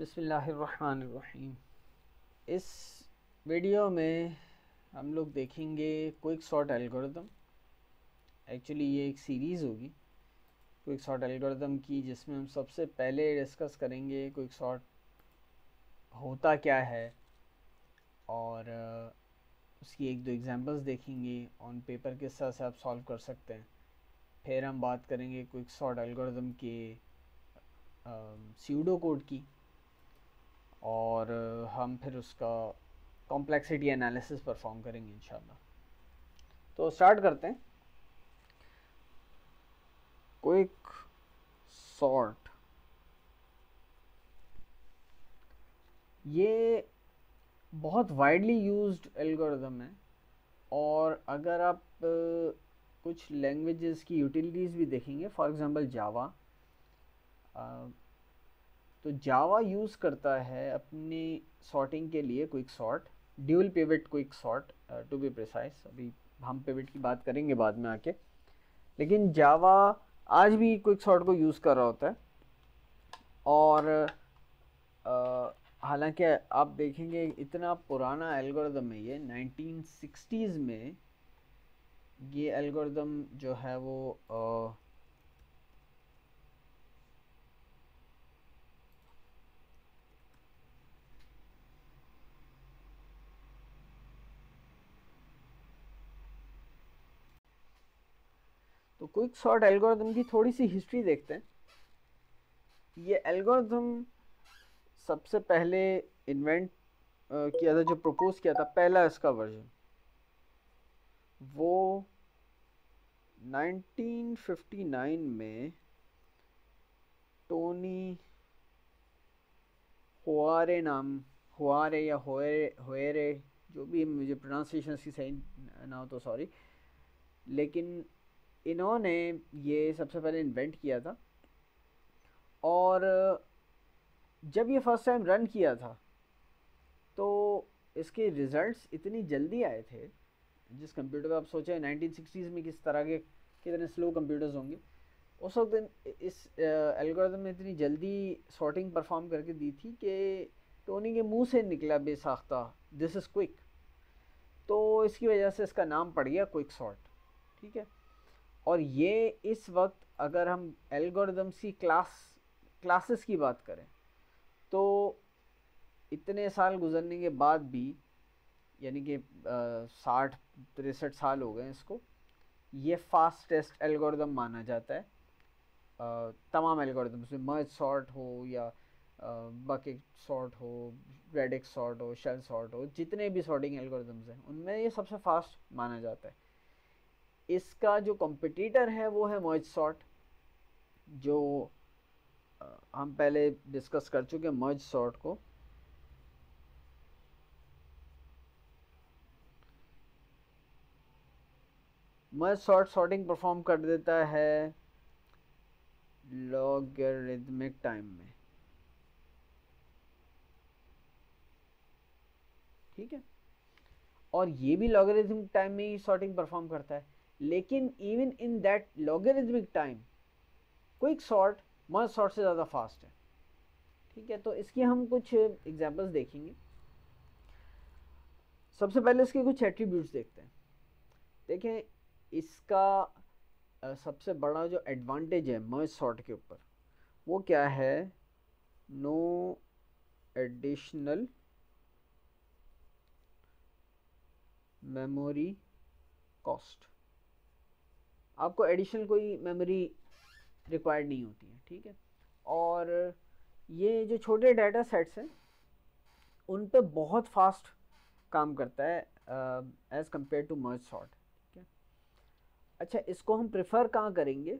बिस्मिल्लाहिर्रहमानिर्रहीम। इस वीडियो में हम लोग देखेंगे क्विक सॉर्ट एल्गोरिदम। एक्चुअली ये एक सीरीज़ होगी क्विक सॉर्ट एल्गोरिदम की, जिसमें हम सबसे पहले डिस्कस करेंगे क्विक सॉर्ट होता क्या है और उसकी एक दो एग्जांपल्स देखेंगे, ऑन पेपर किस तरह से आप सॉल्व कर सकते हैं। फिर हम बात करेंगे क्विक सॉर्ट एल्गोरिदम के स्यूडो कोड की, और हम फिर उसका कॉम्प्लेक्सिटी एनालिसिस परफॉर्म करेंगे इंशाल्लाह। तो स्टार्ट करते हैं। क्विक सॉर्ट ये बहुत वाइडली यूज्ड एल्गोरिदम है, और अगर आप कुछ लैंग्वेजेस की यूटिलिटीज़ भी देखेंगे, फॉर एग्जांपल जावा, तो जावा यूज़ करता है अपनी सॉर्टिंग के लिए quick sort, dual pivot quick sort to be precise. अभी हम पिवट की बात करेंगे बाद में आके, लेकिन जावा आज भी क्विक सॉर्ट को यूज़ कर रहा होता है। और हालांकि आप देखेंगे इतना पुराना एल्गोरिदम है ये, 1960s में ये एल्गोरिदम जो है वो तो क्विक सॉर्ट एल्गोरिदम की थोड़ी सी हिस्ट्री देखते हैं। ये एल्गोरिदम सबसे पहले इन्वेंट किया था, जो प्रपोज किया था पहला इसका वर्जन, वो 1959 में टोनी हुआरे हुआरे या होएरे, जो भी, मुझे प्रोनाउंसिएशन की सही ना हो तो सॉरी, लेकिन इन्होंने ये सबसे पहले इन्वेंट किया था। और जब ये फर्स्ट टाइम रन किया था तो इसके रिज़ल्ट्स इतनी जल्दी आए थे। जिस कंप्यूटर का आप सोचें 1960s में किस तरह के कितने स्लो कंप्यूटर्स होंगे, उस वक्त इस एल्गोरिदम में इतनी जल्दी सॉर्टिंग परफॉर्म करके दी थी कि टोनी के मुंह से निकला बेसाख्ता, दिस इज़ क्विक। तो इसकी वजह से इसका नाम पड़ गया क्विक सॉर्ट, ठीक है। और ये इस वक्त अगर हम एल्गोरिदम्स की क्लासेस की बात करें, तो इतने साल गुजरने के बाद भी, यानी कि 60-63 साल हो गए इसको, ये फास्टेस्ट एल्गोरिदम माना जाता है तमाम एल्गोरिदम्स में। मर्ज सॉर्ट हो या बकेट सॉर्ट हो, रेडिक्स सॉर्ट हो, शेल सॉर्ट हो, जितने भी सॉर्टिंग एल्गोरिदम्स हैं उनमें ये सबसे फास्ट माना जाता है। इसका जो कॉम्पिटिटर है वो है मर्ज सॉर्ट, जो हम पहले डिस्कस कर चुके हैं मर्ज सॉर्ट को। मर्ज सॉर्ट सॉर्टिंग परफॉर्म कर देता है लॉगरिदमिक टाइम में, ठीक है। और ये भी लॉगरिदमिक टाइम में ही सॉर्टिंग परफॉर्म करता है, लेकिन even in that logarithmic time quick sort merge sort से ज़्यादा फास्ट है, ठीक है। तो इसकी हम कुछ एग्जांपल्स देखेंगे। सबसे पहले इसके कुछ एट्रीब्यूट्स देखते हैं। देखें, इसका सबसे बड़ा जो एडवांटेज है मर्ज सॉर्ट के ऊपर, वो क्या है? No additional memory cost. आपको एडिशनल कोई मेमोरी रिक्वायर्ड नहीं होती है, ठीक है। और ये जो छोटे डाटा सेट्स हैं उन पे बहुत फास्ट काम करता है as compare to merge sort, ठीक है। अच्छा, इसको हम प्रेफर कहाँ करेंगे?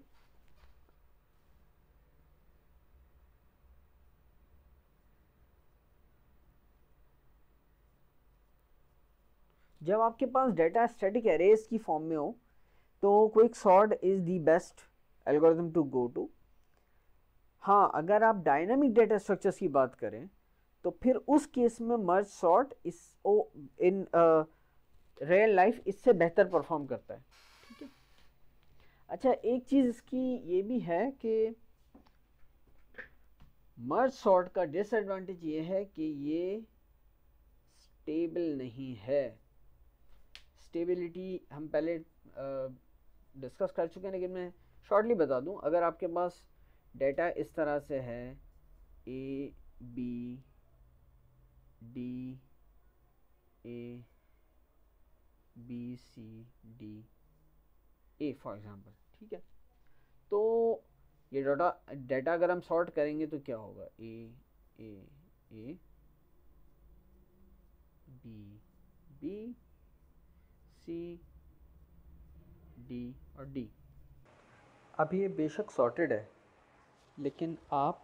जब आपके पास डेटा स्टैटिक एरेज की फॉर्म में हो, तो quick sort is the best algorithm to go to. हाँ, अगर आप डायनामिक डेटा स्ट्रक्चर्स की बात करें तो फिर उस केस में merge sort in real life इससे बेहतर परफॉर्म करता है, ठीक है। अच्छा, एक चीज़ इसकी ये भी है कि मर्ज सॉर्ट का डिसएडवांटेज ये है कि ये स्टेबल नहीं है। स्टेबिलिटी हम पहले डिस्कस कर चुके हैं, लेकिन मैं शॉर्टली बता दूं। अगर आपके पास डेटा इस तरह से है A B D A B C D A for example, ठीक है, तो ये डेटा अगर हम सॉर्ट करेंगे तो क्या होगा, A A A B B C D और डी। अब ये बेशक सॉर्टेड है, लेकिन आप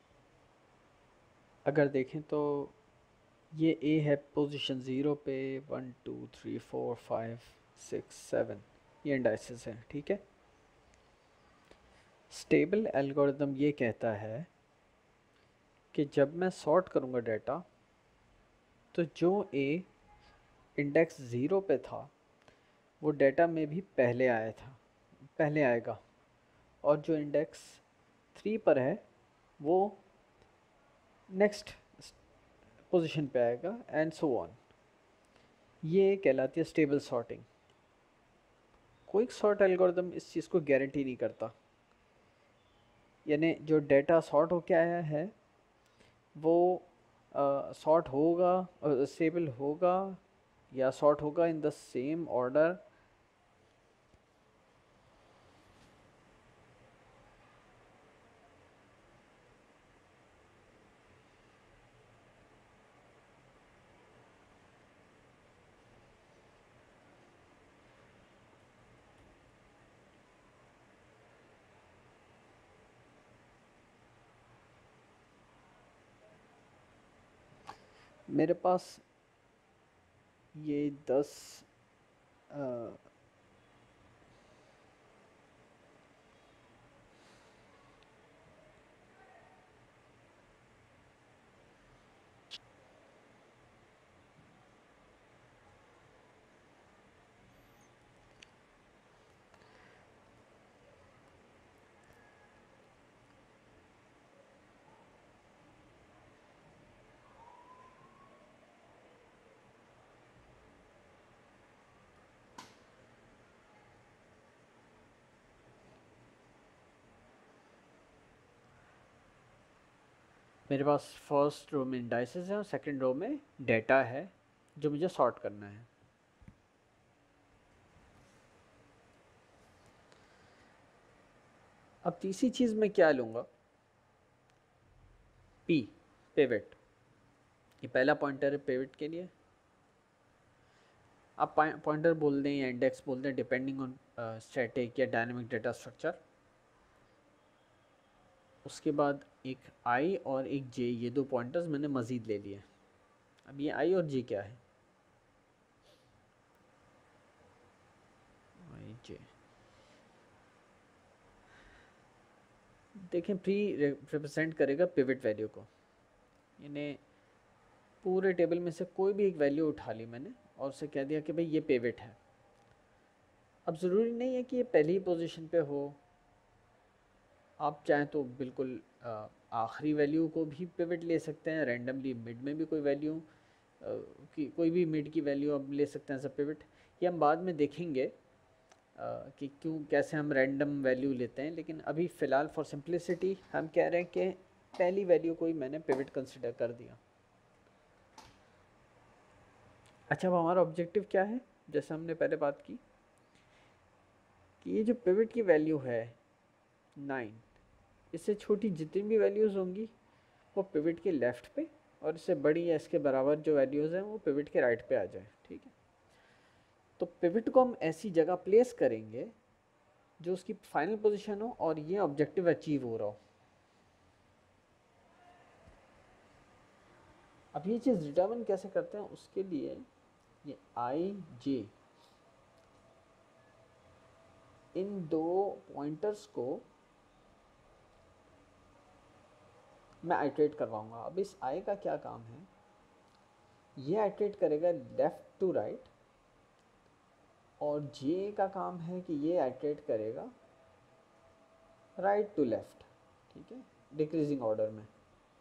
अगर देखें तो ये ए है पोजीशन 0 पे, 1 2 3 4 5 6 7 ये इंडाइसेस हैं, ठीक है। स्टेबल एल्गोरिदम ये कहता है कि जब मैं सॉर्ट करूँगा डाटा, तो जो ए इंडेक्स 0 पे था वो डाटा में भी पहले आया था, पहले आएगा, और जो इंडेक्स 3 पर है वो नेक्स्ट पोजीशन पे आएगा, एंड सो ऑन। ये कहलाती है stable sorting. Quick sort algorithm इस चीज़ को गारंटी नहीं करता, यानी जो डेटा सॉर्ट होके आया है वो सॉर्ट होगा, स्टेबल होगा, या सॉर्ट होगा इन द सेम ऑर्डर। मेरे पास ये 10 मेरे पास फर्स्ट रो में इंडाइसेस है और सेकंड रो में डेटा है जो मुझे सॉर्ट करना है। अब तीसरी चीज़ मैं क्या लूँगा, पी, पिवट। ये पहला पॉइंटर है पिवट के लिए। आप पॉइंटर बोल दें या इंडेक्स बोल दें, डिपेंडिंग ऑन स्टैटिक या डायनेमिक डेटा स्ट्रक्चर। उसके बाद एक आई और एक जे, ये दो पॉइंटर्स मैंने मज़ीद ले लिए। अब ये आई और जे क्या है, आई जे देखें, प्री रिप्रेजेंट करेगा पिवट वैल्यू को, यानी पूरे टेबल में से कोई भी एक वैल्यू उठा ली मैंने और उसे कह दिया कि भाई ये पिवट है। अब ज़रूरी नहीं है कि ये पहली पोजीशन पे हो, आप चाहें तो बिल्कुल आखिरी वैल्यू को भी पिवट ले सकते हैं, रैंडमली मिड में भी कोई वैल्यू कि कोई भी मिड की वैल्यू आप ले सकते हैं एज अ पिवट। ये हम बाद में देखेंगे कि क्यों, कैसे हम रैंडम वैल्यू लेते हैं, लेकिन अभी फ़िलहाल फॉर सिंप्लिसिटी हम कह रहे हैं कि पहली वैल्यू को ही मैंने पिवट कंसिडर कर दिया। अच्छा, अब हमारा ऑब्जेक्टिव क्या है, जैसे हमने पहले बात की कि ये जो पिवट की वैल्यू है 9, इससे छोटी जितनी भी वैल्यूज़ होंगी वो पिवट के लेफ़्ट पे, और इससे बड़ी या इसके बराबर जो वैल्यूज़ हैं वो पिवट के राइट पे आ जाए, ठीक है। तो पिवट को हम ऐसी जगह प्लेस करेंगे जो उसकी फाइनल पोजीशन हो और ये ऑब्जेक्टिव अचीव हो रहा हो। अब ये चीज़ डिटर्मिन कैसे करते हैं, उसके लिए ये आई जे, इन दो पॉइंटर्स को मैं आइटरेट करवाऊंगा। अब इस आई का क्या काम है, ये आइटरेट करेगा लेफ़्ट टू राइट, और जे का काम है कि ये आइटरेट करेगा राइट टू लेफ़्ट, ठीक है, डिक्रीजिंग ऑर्डर में।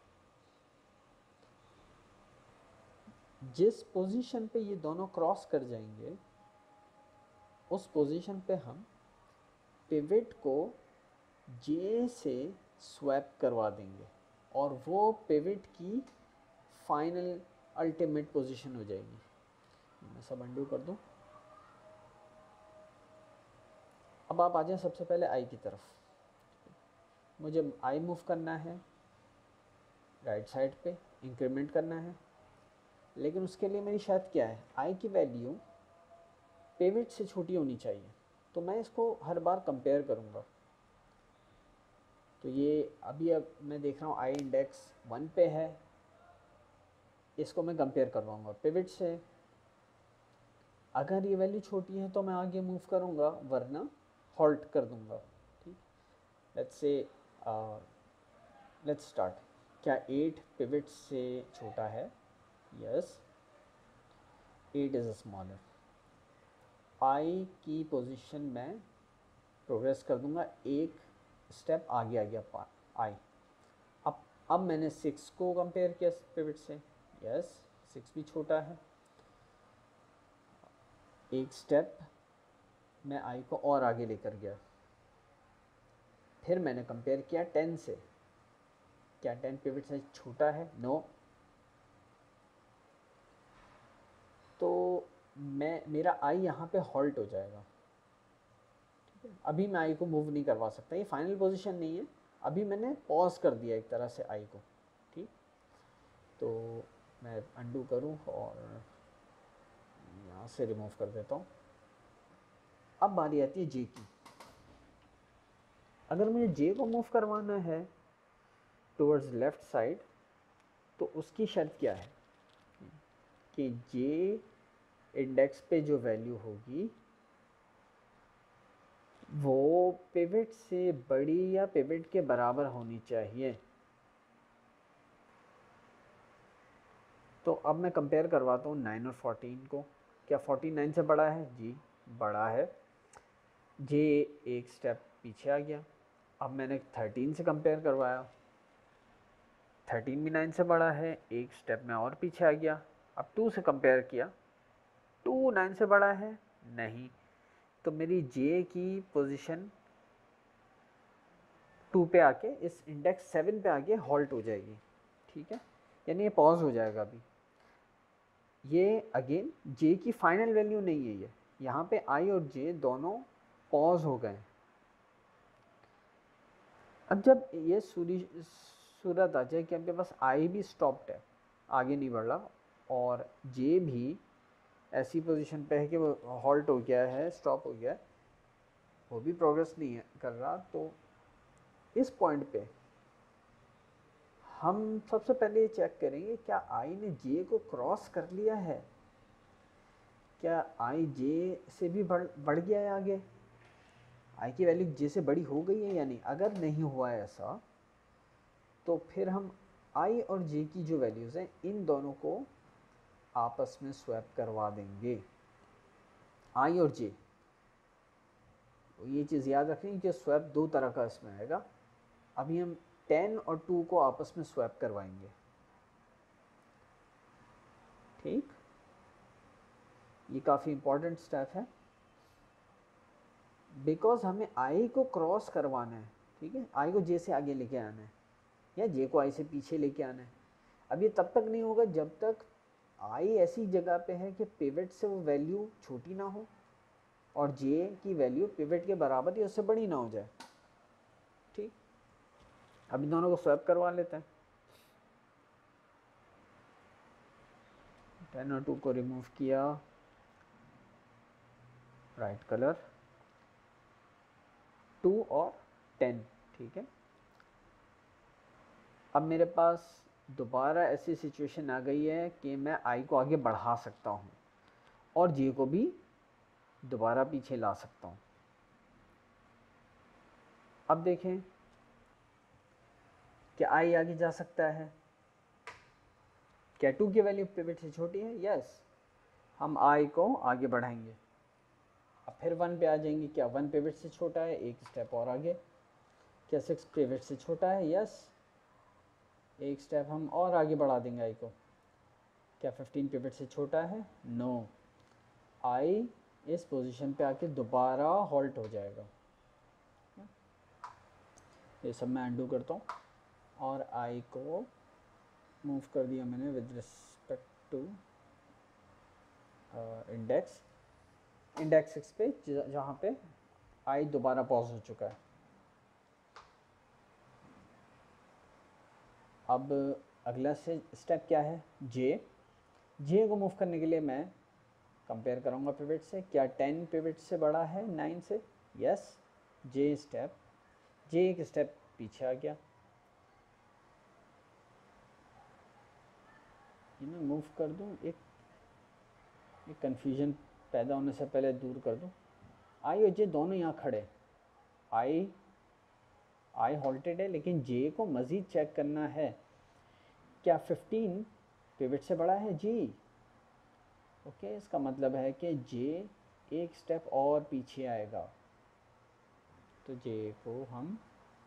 जिस पोजीशन पे ये दोनों क्रॉस कर जाएंगे उस पोजीशन पे हम पिवट को जे से स्वैप करवा देंगे और वो पिवट की फाइनल अल्टीमेट पोजीशन हो जाएगी। मैं सब अंडू कर दूं। अब आप आ जाएं सबसे पहले आई की तरफ। मुझे आई मूव करना है राइट साइड पे, इंक्रीमेंट करना है, लेकिन उसके लिए मेरी शर्त क्या है, आई की वैल्यू पिवट से छोटी होनी चाहिए। तो मैं इसको हर बार कंपेयर करूँगा। तो ये अभी अब मैं देख रहा हूँ आई इंडेक्स 1 पे है, इसको मैं कंपेयर करवाऊँगा पिवट से। अगर ये वैल्यू छोटी है तो मैं आगे मूव करूँगा, वरना हॉल्ट कर दूँगा। ठीक, लेट्स स्टार्ट। क्या 8 पिवट से छोटा है? Yes, 8 is smaller. आई की पोजीशन में प्रोग्रेस कर दूंगा, एक स्टेप आगे आ गया आई। अब मैंने 6 को कंपेयर किया पिवट से। यस, 6 भी छोटा है। एक स्टेप मैं आई को और आगे लेकर गया। फिर मैंने कंपेयर किया 10 से। क्या 10 पिवट से छोटा है? नो। तो मेरा आई यहाँ पे हॉल्ट हो जाएगा। ठीक है, अभी मैं आई को मूव नहीं करवा सकता, ये फाइनल पोजीशन नहीं है। अभी मैंने पॉज कर दिया एक तरह से आई को। ठीक, तो मैं अंडू करूँ और यहाँ से रिमूव कर देता हूँ। अब बारी आती है जे की। अगर मुझे जे को मूव करवाना है टुवर्ड्स लेफ्ट साइड, तो उसकी शर्त क्या है कि जे इंडेक्स पे जो वैल्यू होगी वो पिवट से बड़ी या पिवट के बराबर होनी चाहिए। तो अब मैं कंपेयर करवाता हूँ 9 और 14 को। क्या 49 से बड़ा है? जी, बड़ा है। जे एक स्टेप पीछे आ गया। अब मैंने 13 से कंपेयर करवाया, 13 भी 9 से बड़ा है, एक स्टेप में और पीछे आ गया। अब 2 से कंपेयर किया, 2 9 से बड़ा है? नहीं। तो मेरी जे की पोजीशन 2 पे आके इस इंडेक्स 7 पे आके हॉल्ट हो जाएगी। ठीक है, यानी ये पॉज हो जाएगा अभी। ये अगेन जे की फाइनल वैल्यू नहीं है, ये यहाँ पे आई और जे दोनों पॉज हो गए। अब जब ये सूरत आ जाए कि आपके पास आई भी स्टॉप्ड है, आगे नहीं बढ़ रहा, और जे भी ऐसी पोजीशन पे है कि वो हॉल्ट हो गया है, स्टॉप हो गया है, वो भी प्रोग्रेस नहीं है कर रहा, तो इस पॉइंट पे हम सबसे पहले ये चेक करेंगे क्या आई ने जे को क्रॉस कर लिया है, क्या आई जे से भी बढ़ गया है आगे, आई की वैल्यू जे से बड़ी हो गई है या नहीं। अगर नहीं हुआ है ऐसा, तो फिर हम आई और जे की जो वैल्यूज़ हैं इन दोनों को आपस में स्वैप करवा देंगे, आई और जे। ये चीज़ याद रखें कि स्वैप दो तरह का इसमें आएगा। अभी हम 10 और 2 को आपस में स्वैप करवाएंगे। ठीक, ये काफ़ी इंपॉर्टेंट स्टेप है, बिकॉज हमें आई को क्रॉस करवाना है। ठीक है, आई को जे से आगे लेके आना है या जे को आई से पीछे लेके आना है। अब ये तब तक नहीं होगा जब तक आई ऐसी जगह पे है कि पिवट से वो वैल्यू छोटी ना हो और जे की वैल्यू पिवट के बराबर या उससे बड़ी ना हो जाए। ठीक, अब इन दोनों को स्वैप करवा लेते हैं। 10 और 2 को रिमूव किया, राइट कलर, 2 और 10। ठीक है, अब मेरे पास दोबारा ऐसी सिचुएशन आ गई है कि मैं आई को आगे बढ़ा सकता हूँ और जे को भी दोबारा पीछे ला सकता हूँ। अब देखें क्या आई आगे जा सकता है? क्या 2 की वैल्यू पिवट से छोटी है? यस, हम आई को आगे बढ़ाएंगे। अब फिर 1 पे आ जाएंगे, क्या 1 पिवट से छोटा है? एक स्टेप और आगे। क्या 6 पिवट से छोटा है? यस, एक स्टेप हम और आगे बढ़ा देंगे आई को। क्या 15 पिवट से छोटा है? नो। आई इस पोजीशन पे आके दोबारा हॉल्ट हो जाएगा। ये सब मैं अंडू करता हूँ और आई को मूव कर दिया मैंने विद रिस्पेक्ट टू इंडेक्स 6 पे, जहाँ पे आई दोबारा पॉज हो चुका है। अब अगला से स्टेप क्या है? जे को मूव करने के लिए मैं कंपेयर करूँगा पिवट से। क्या 10 पिवट से बड़ा है 9 से? यस। जे एक स्टेप पीछे आ गया। ये मैं मूव कर दूँ, एक कन्फ्यूजन पैदा होने से पहले दूर कर दूँ। आई और जे दोनों यहाँ खड़े, आई हॉल्टेड है, लेकिन जे को मज़ीद चेक करना है। क्या 15 पिवट से बड़ा है? जी। ओके, इसका मतलब है कि जे एक स्टेप और पीछे आएगा, तो जे को हम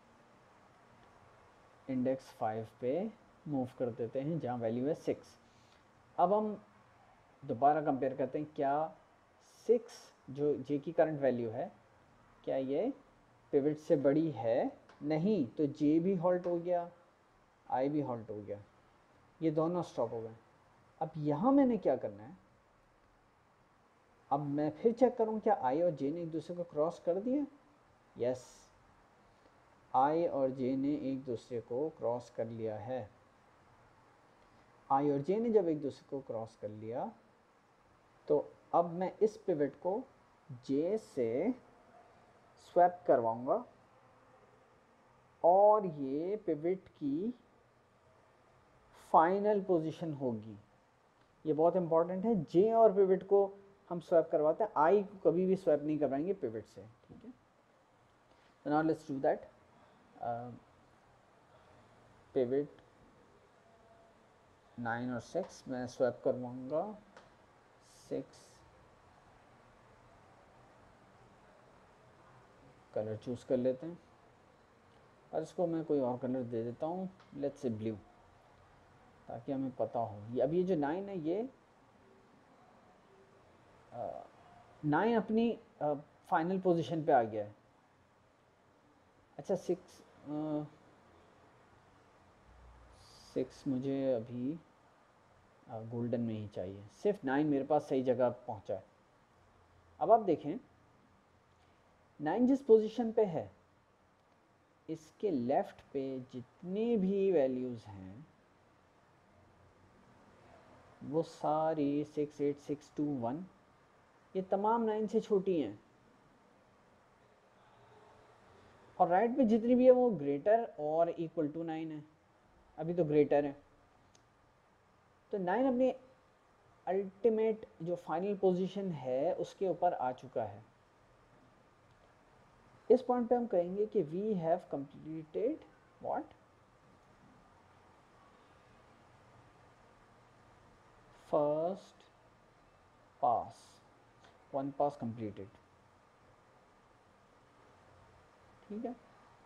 इंडेक्स 5 पे मूव कर देते हैं जहाँ वैल्यू है 6। अब हम दोबारा कंपेयर करते हैं, क्या 6 जो जे की करंट वैल्यू है, क्या ये पिवट से बड़ी है? नहीं, तो जे भी हॉल्ट हो गया, आई भी हॉल्ट हो गया, ये दोनों स्टॉप हो गए। अब यहाँ मैंने क्या करना है, अब मैं फिर चेक करूँ क्या आई और जे ने एक दूसरे को क्रॉस कर दिया? यस, आई और जे ने एक दूसरे को क्रॉस कर लिया है। आई और जे ने जब एक दूसरे को क्रॉस कर लिया, तो अब मैं इस पिवट को जे से स्वैप करवाऊंगा और ये पिवट की फाइनल पोजीशन होगी। ये बहुत इंपॉर्टेंट है। जे और पिवट को हम स्वैप करवाते हैं, आई को कभी भी स्वैप नहीं करवाएंगे पिवट से, ठीक है। तो now let's do that. Pivot 9 और 6 मैं स्वैप करवाऊंगा। 6 कलर चूज़ कर लेते हैं और इसको मैं कोई और कलर दे देता हूँ, लेट्स से ब्लू, ताकि हमें पता हो। अब ये जो 9 है, ये 9 अपनी फाइनल पोजीशन पे आ गया है। अच्छा, 6 मुझे अभी गोल्डन में ही चाहिए, सिर्फ 9 मेरे पास सही जगह पहुंचा है। अब आप देखें 9 जिस पोजीशन पे है, इसके लेफ्ट पे जितनी भी वैल्यूज़ हैं वो सारी 6, 8, 6, 2, 1 ये तमाम 9 से छोटी हैं, और राइट पे जितनी भी है वो ग्रेटर और इक्वल टू 9 है। अभी तो ग्रेटर है, तो 9 अपनी अल्टीमेट जो फाइनल पोजीशन है उसके ऊपर आ चुका है। इस पॉइंट पे हम कहेंगे कि we have completed what? First pass, 1 pass completed, ठीक है।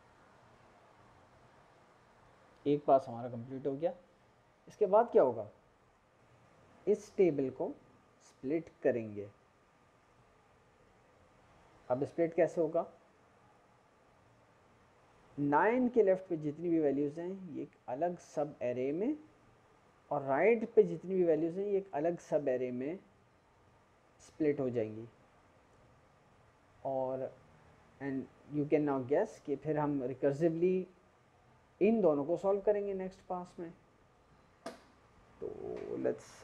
एक पास हमारा कंप्लीट हो गया। इसके बाद क्या होगा? इस टेबल को स्प्लिट करेंगे। अब स्प्लिट कैसे होगा? 9 के लेफ्ट पे जितनी भी वैल्यूज़ हैं ये एक अलग सब एरे में, और राइट पे जितनी भी वैल्यूज़ हैं ये एक अलग सब एरे में स्प्लिट हो जाएंगी। और and you can now guess कि फिर हम रिकर्सिवली इन दोनों को सॉल्व करेंगे नेक्स्ट पास में। तो लेट्स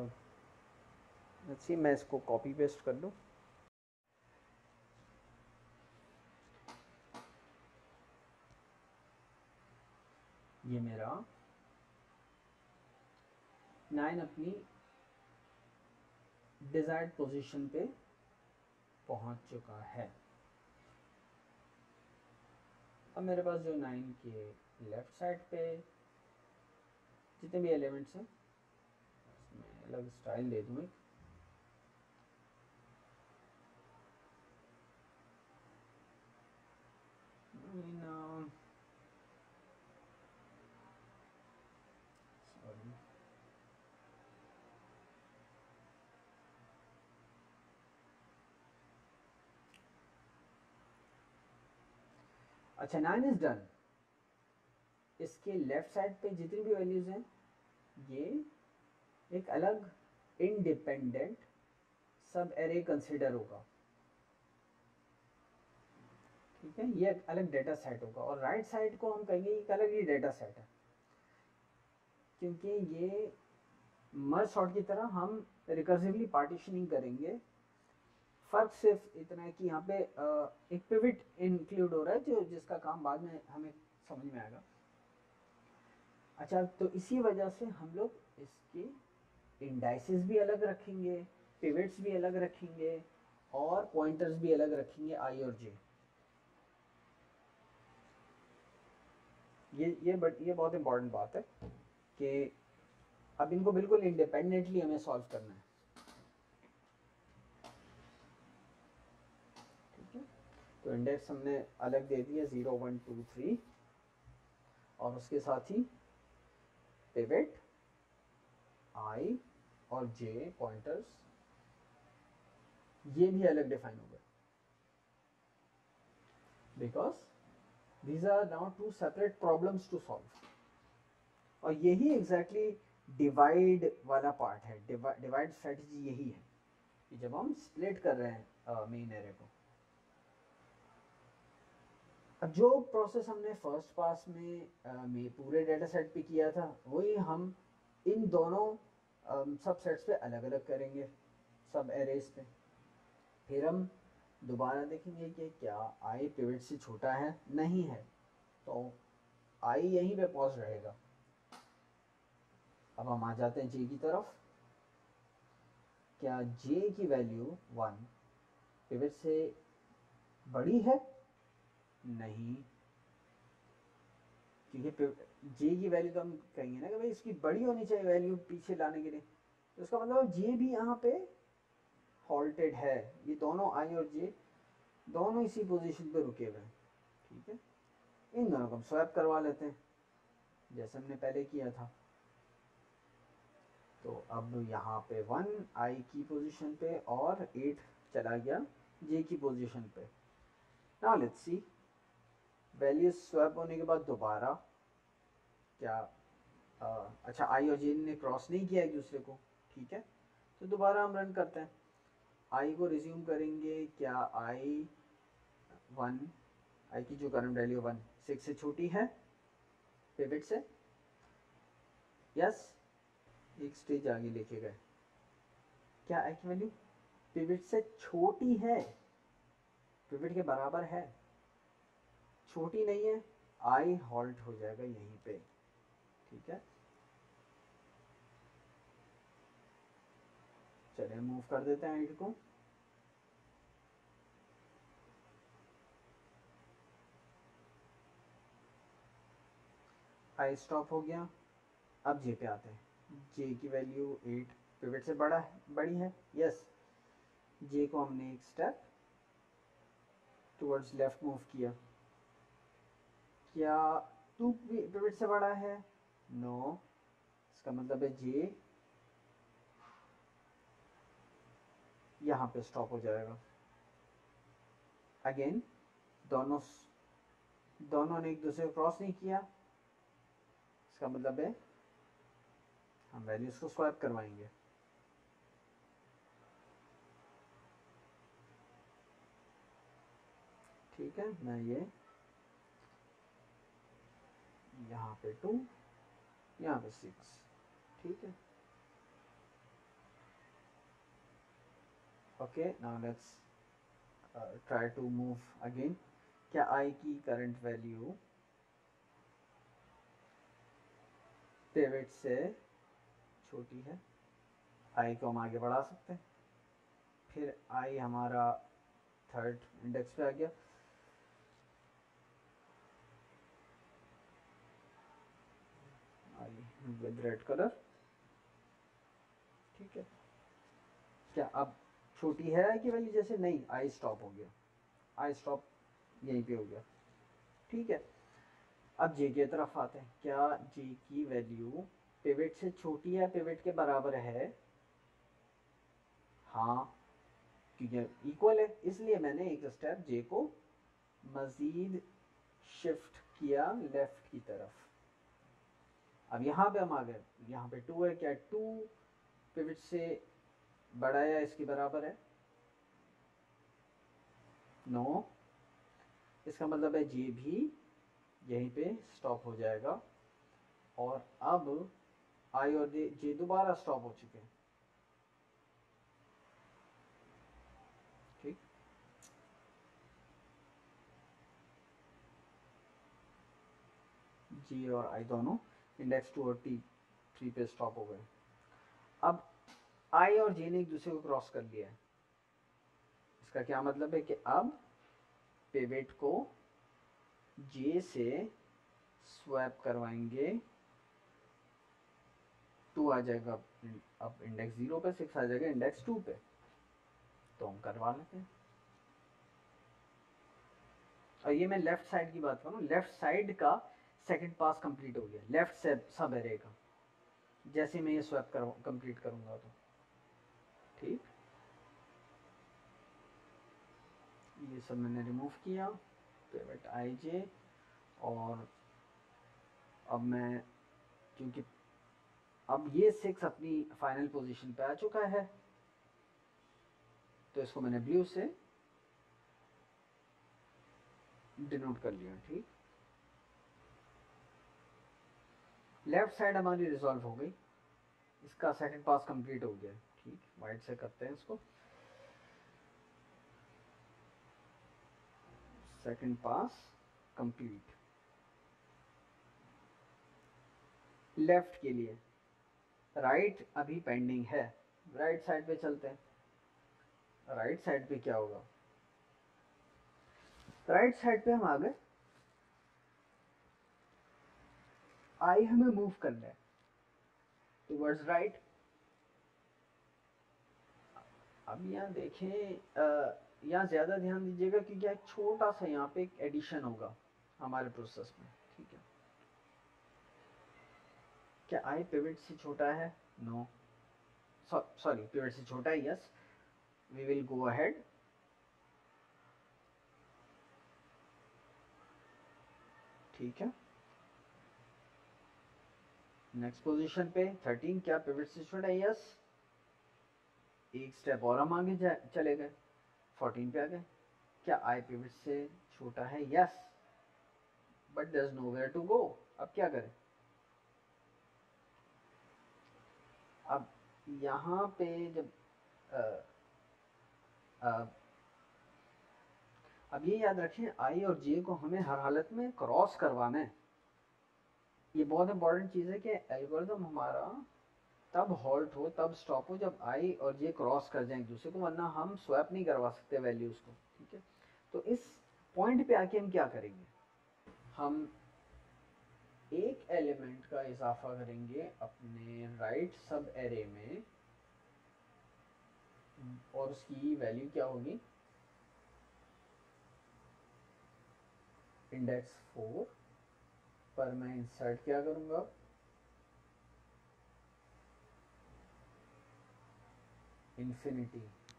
सी, मैं इसको कॉपी पेस्ट कर दूँ। ये मेरा 9 अपनी डिजायर्ड पोजीशन पे पहुंच चुका है। अब मेरे पास जो 9 के लेफ्ट साइड पे जितने भी एलिमेंट्स हैं उसमें अलग स्टाइल दे दूँ एक। अच्छा 9 इज डन। इसके लेफ्ट साइड पे जितनी भी वैल्यूज हैं ये एक अलग इंडिपेंडेंट सब एरे कंसिडर होगा, ठीक है, ये एक अलग डेटा सेट होगा। और राइट साइड को हम कहेंगे एक अलग ही डेटा सेट है, क्योंकि ये मर्ज सॉर्ट की तरह हम रिकर्सिवली पार्टीशनिंग करेंगे। फर्क सिर्फ इतना है कि यहाँ पे एक पिवट इंक्लूड हो रहा है जो जिसका काम बाद में हमें समझ में आएगा। अच्छा, तो इसी वजह से हम लोग इसके इंडाइसेस भी अलग रखेंगे, पिवट्स भी अलग रखेंगे और पॉइंटर्स भी अलग रखेंगे, आई और जे। ये बहुत इंपॉर्टेंट बात है कि अब इनको बिल्कुल इंडिपेंडेंटली हमें सॉल्व करना है, ठीक है। तो इंडेक्स हमने अलग दे दिया 0 1 2 3 और उसके साथ ही पिवट आई और जे पॉइंटर्स ये भी अलग डिफाइन हो गए, because these are now two separate problems to solve। और यही एग्जैक्टली डिवाइड वाला पार्ट है, डिवाइड स्ट्रेटजी यही है कि जब हम स्प्लिट कर रहे हैं मेन एरे को। अब जो प्रोसेस हमने फर्स्ट पास में पूरे डेटा सेट पे किया था वही हम इन दोनों सब सेट्स पे अलग अलग करेंगे, सब एरेज पे। फिर हम दोबारा देखेंगे कि क्या आई पिवट से छोटा है, नहीं है, तो आई यहीं पे पॉज रहेगा। अब हम आ जाते हैं जे की तरफ। क्या जे की वैल्यू 1 पिवट से बड़ी है? नहीं, क्योंकि जे की वैल्यू तो हम कहेंगे ना कि भाई इसकी बड़ी होनी चाहिए वैल्यू पीछे लाने के लिए, तो इसका मतलब जे भी यहाँ पे हॉल्टेड है। ये दोनों आई और जे दोनों इसी पोजीशन पे रुके हुए हैं, ठीक है। इन दोनों को हम स्वैप करवा लेते हैं जैसे हमने पहले किया था। तो अब यहाँ पे 1 आई की पोजीशन पे और 8 चला गया जे की पोजीशन पे। Now let's see value swap होने के बाद दोबारा क्या अच्छा आई और जे ने क्रॉस नहीं किया एक दूसरे को, ठीक है। तो दोबारा हम रन करते हैं, आई को रिज्यूम करेंगे। क्या आई 1 आई की जो करंट वैल्यू 1 6 से छोटी है पिवट से? यस, एक स्टेज आगे लेके गए। क्या आई की वैल्यू पिवट से छोटी है, पिवट के बराबर है, छोटी नहीं है, आई हॉल्ट हो जाएगा यहीं पे, ठीक है। चलिए मूव कर देते हैं आई को। आई स्टॉप हो गया। अब जे पे आते हैं। जे की वैल्यू 8 पिवट से बड़ी है, यस। जे को हमने एक स्टेप टुवर्ड्स लेफ्ट मूव किया। क्या 2 पिवट से बड़ा है? नो, इसका मतलब है जे यहाँ पे स्टॉप हो जाएगा। अगेन दोनों ने एक दूसरे को क्रॉस नहीं किया, इसका मतलब है हम वैल्यूज को स्वैप करवाएंगे। ठीक है, मैं ये यहाँ पे 2 यहाँ पे 6, ठीक है। Okay, now let's try to move again. क्या आई की करंट वैल्यू पिवट से छोटी है? आई को हम आगे बढ़ा सकते हैं। फिर आई हमारा थर्ड इंडेक्स पे आ गया। आई विद रेड कलर, ठीक है। क्या अब छोटी है आई की वैल्यू जैसे? नहीं, आई स्टॉप हो गया, आई स्टॉप यहीं पे हो गया, ठीक है। अब जे की तरफ आते हैं। क्या जे की वैल्यू पिवट से छोटी है पिवट के बराबर है? हाँ, क्योंकि इक्वल है, इसलिए मैंने एक स्टेप जे को मज़ीद शिफ्ट किया लेफ्ट की तरफ। अब यहाँ पे हम आ गए, यहाँ पे 2 है, क्या 2 पिवट से बड़ा या इसके बराबर है? नो। इसका मतलब है जे भी यहीं पे स्टॉप हो जाएगा, और अब आई और जे दोबारा स्टॉप हो चुके हैं। ठीक, जी और आई दोनों इंडेक्स 2 और T3 पे स्टॉप हो गए। अब आई और जे ने एक दूसरे को क्रॉस कर लिया है। इसका क्या मतलब है कि अब पिवट को जे से स्वैप करवाएंगे, 2 आ जाएगा अब इंडेक्स 0 पे, 6 आ जाएगा इंडेक्स 2 पे। तो हम करवा लेते हैं। और ये मैं लेफ्ट साइड की बात करूँ, लेफ्ट साइड का सेकंड पास कंप्लीट हो गया, लेफ्ट से सब एरे का, जैसे मैं ये स्वैप कंप्लीट करूंगा तो। ठीक, ये सब मैंने रिमूव किया, पिवट आई जे, और अब मैं, क्योंकि अब ये 6 अपनी फाइनल पोजीशन पे आ चुका है, तो इसको मैंने ब्लू से डिनोट कर लिया। ठीक, लेफ्ट साइड हमारी रिजॉल्व हो गई, इसका सेकंड पास कंप्लीट हो गया। ठीक, वाइट से करते हैं इसको, सेकंड पास कंप्लीट। लेफ्ट के लिए, राइट अभी पेंडिंग है, राइट साइड पे चलते हैं। राइट साइड पे क्या होगा, राइट साइड पे हम आ गए, आई हमें मूव करना है टुवर्ड्स राइट। अब यहाँ देखें, यहाँ ज़्यादा ध्यान दीजिएगा क्योंकि एक छोटा सा यहाँ पे एक एडिशन होगा हमारे प्रोसेस में। ठीक है, क्या आई पिवट से छोटा है? नो, सॉरी, पिवट से छोटा है, yes. We will go ahead, ठीक है। नेक्स्ट पोजीशन पे 13, क्या पिवट से छोटा है? यस। एक स्टेप और हम आगे चले गए, 14 पे आ गए, क्या आई पिवट से छोटा है? Yes, but there is nowhere to go. अब क्या करें? अब यहाँ पे जब आ, आ, अब ये याद रखें, आई और जे को हमें हर हालत में क्रॉस करवाना है। ये बहुत इंपॉर्टेंट चीज़ है कि एल्गोरिथम हमारा तब हॉल्ट हो, तब स्टॉप हो, जब आई और जे क्रॉस कर जाए एक दूसरे को, वरना हम स्वैप नहीं करवा सकते वैल्यूज़ को। ठीक है, तो इस पॉइंट पे आके हम क्या करेंगे, हम एक एलिमेंट का इजाफा करेंगे अपने राइट सब एरे में, और उसकी वैल्यू क्या होगी, इंडेक्स 4 पर मैं इंसर्ट क्या करूंगा, इन्फिनिटी।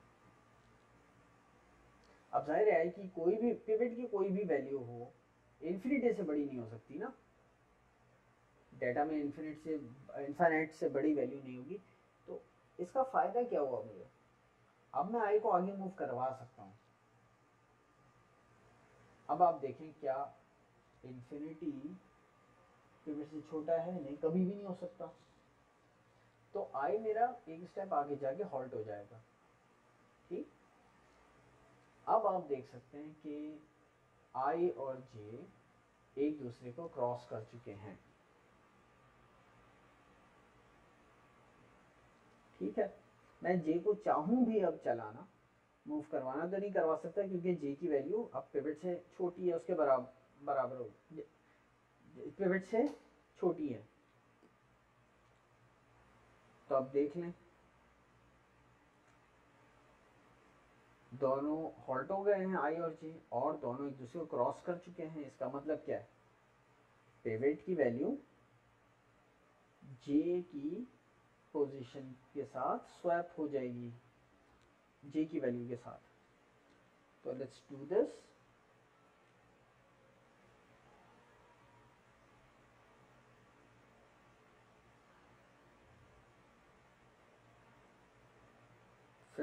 अब जाहिर है कि कोई भी पिवट की कोई भी वैल्यू हो, इन्फिनिटी से बड़ी नहीं हो सकती ना, डेटा में इन्फिनिट से बड़ी वैल्यू नहीं होगी। तो इसका फ़ायदा क्या हुआ मुझे, अब मैं आई को आगे मूव करवा सकता हूँ। अब आप देखें, क्या इन्फिनिटी पिवट से छोटा है? नहीं, कभी भी नहीं हो सकता। तो आई मेरा एक स्टेप आगे जाके हॉल्ट हो जाएगा। ठीक, अब आप देख सकते हैं कि आई और जे एक दूसरे को क्रॉस कर चुके हैं। ठीक है, मैं जे को चाहूं भी अब चलाना, मूव करवाना तो नहीं करवा सकता, क्योंकि जे की वैल्यू अब पिवट से छोटी है, उसके बराबर हो, पिवट से छोटी है। तो अब देख लें, दोनों हॉल्ट हो गए हैं आई और जे, और दोनों एक दूसरे को क्रॉस कर चुके हैं। इसका मतलब क्या है, पिवट की वैल्यू जे की पोजीशन के साथ स्वैप हो जाएगी, जे की वैल्यू के साथ। तो लेट्स डू दिस,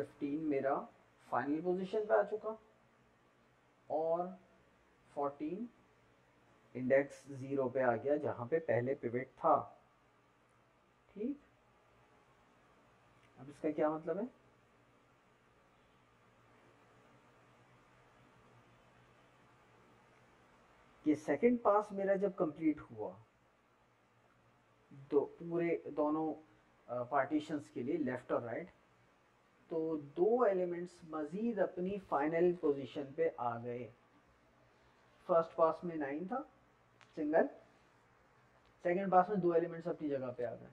15 मेरा फाइनल पोजीशन पे आ चुका और 14 इंडेक्स 0 पे आ गया जहाँ पे पहले पिवट था। ठीक, अब इसका क्या मतलब है? कि सेकंड पास मेरा जब कंप्लीट हुआ तो दोनों पार्टीशंस के लिए लेफ्ट और राइट, तो दो एलिमेंट्स मजीद अपनी फाइनल पोजीशन पे आ गए। फर्स्ट पास में 9 था सिंगल, सेकंड पास में दो एलिमेंट्स अपनी जगह पे आ गए।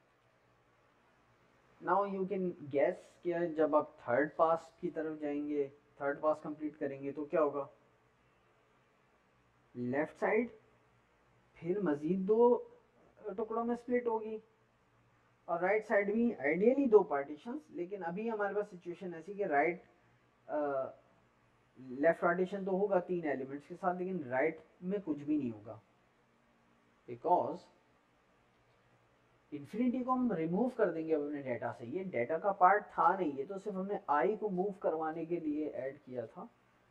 नाउ यू कैन गेस कि जब आप थर्ड पास की तरफ जाएंगे, थर्ड पास कंप्लीट करेंगे तो क्या होगा? लेफ्ट साइड फिर मजीद दो टुकड़ों में स्प्लिट होगी और राइट साइड भी आइडियली दो पार्टीशंस, लेकिन अभी हमारे पास सिचुएशन ऐसी कि राइट लेफ्ट पार्टीशन तो होगा 3 एलिमेंट्स के साथ, लेकिन राइट में कुछ भी नहीं होगा बिकॉज इन्फिनिटी को हम रिमूव कर देंगे अपने डेटा से। ये डेटा का पार्ट था नहीं, ये तो सिर्फ हमने आई को मूव करवाने के लिए ऐड किया था,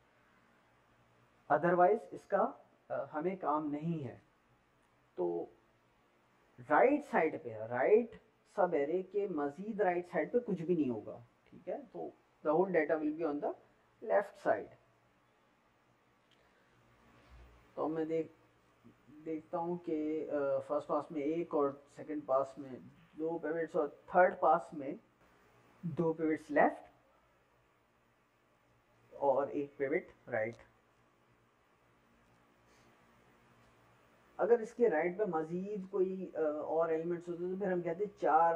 अदरवाइज इसका हमें काम नहीं है। तो राइट साइड पे, राइट सब एरे के मजीद राइट साइड पे कुछ भी नहीं होगा। ठीक है, तो the whole data will be on the left side. तो मैं देखता हूँ कि फर्स्ट पास में एक और सेकंड पास में दो पिवट्स और थर्ड पास में दो पिवट्स लेफ्ट और एक पिवट राइट। अगर इसके राइट पे मजीद कोई और एलिमेंट्स होते तो फिर हम कहते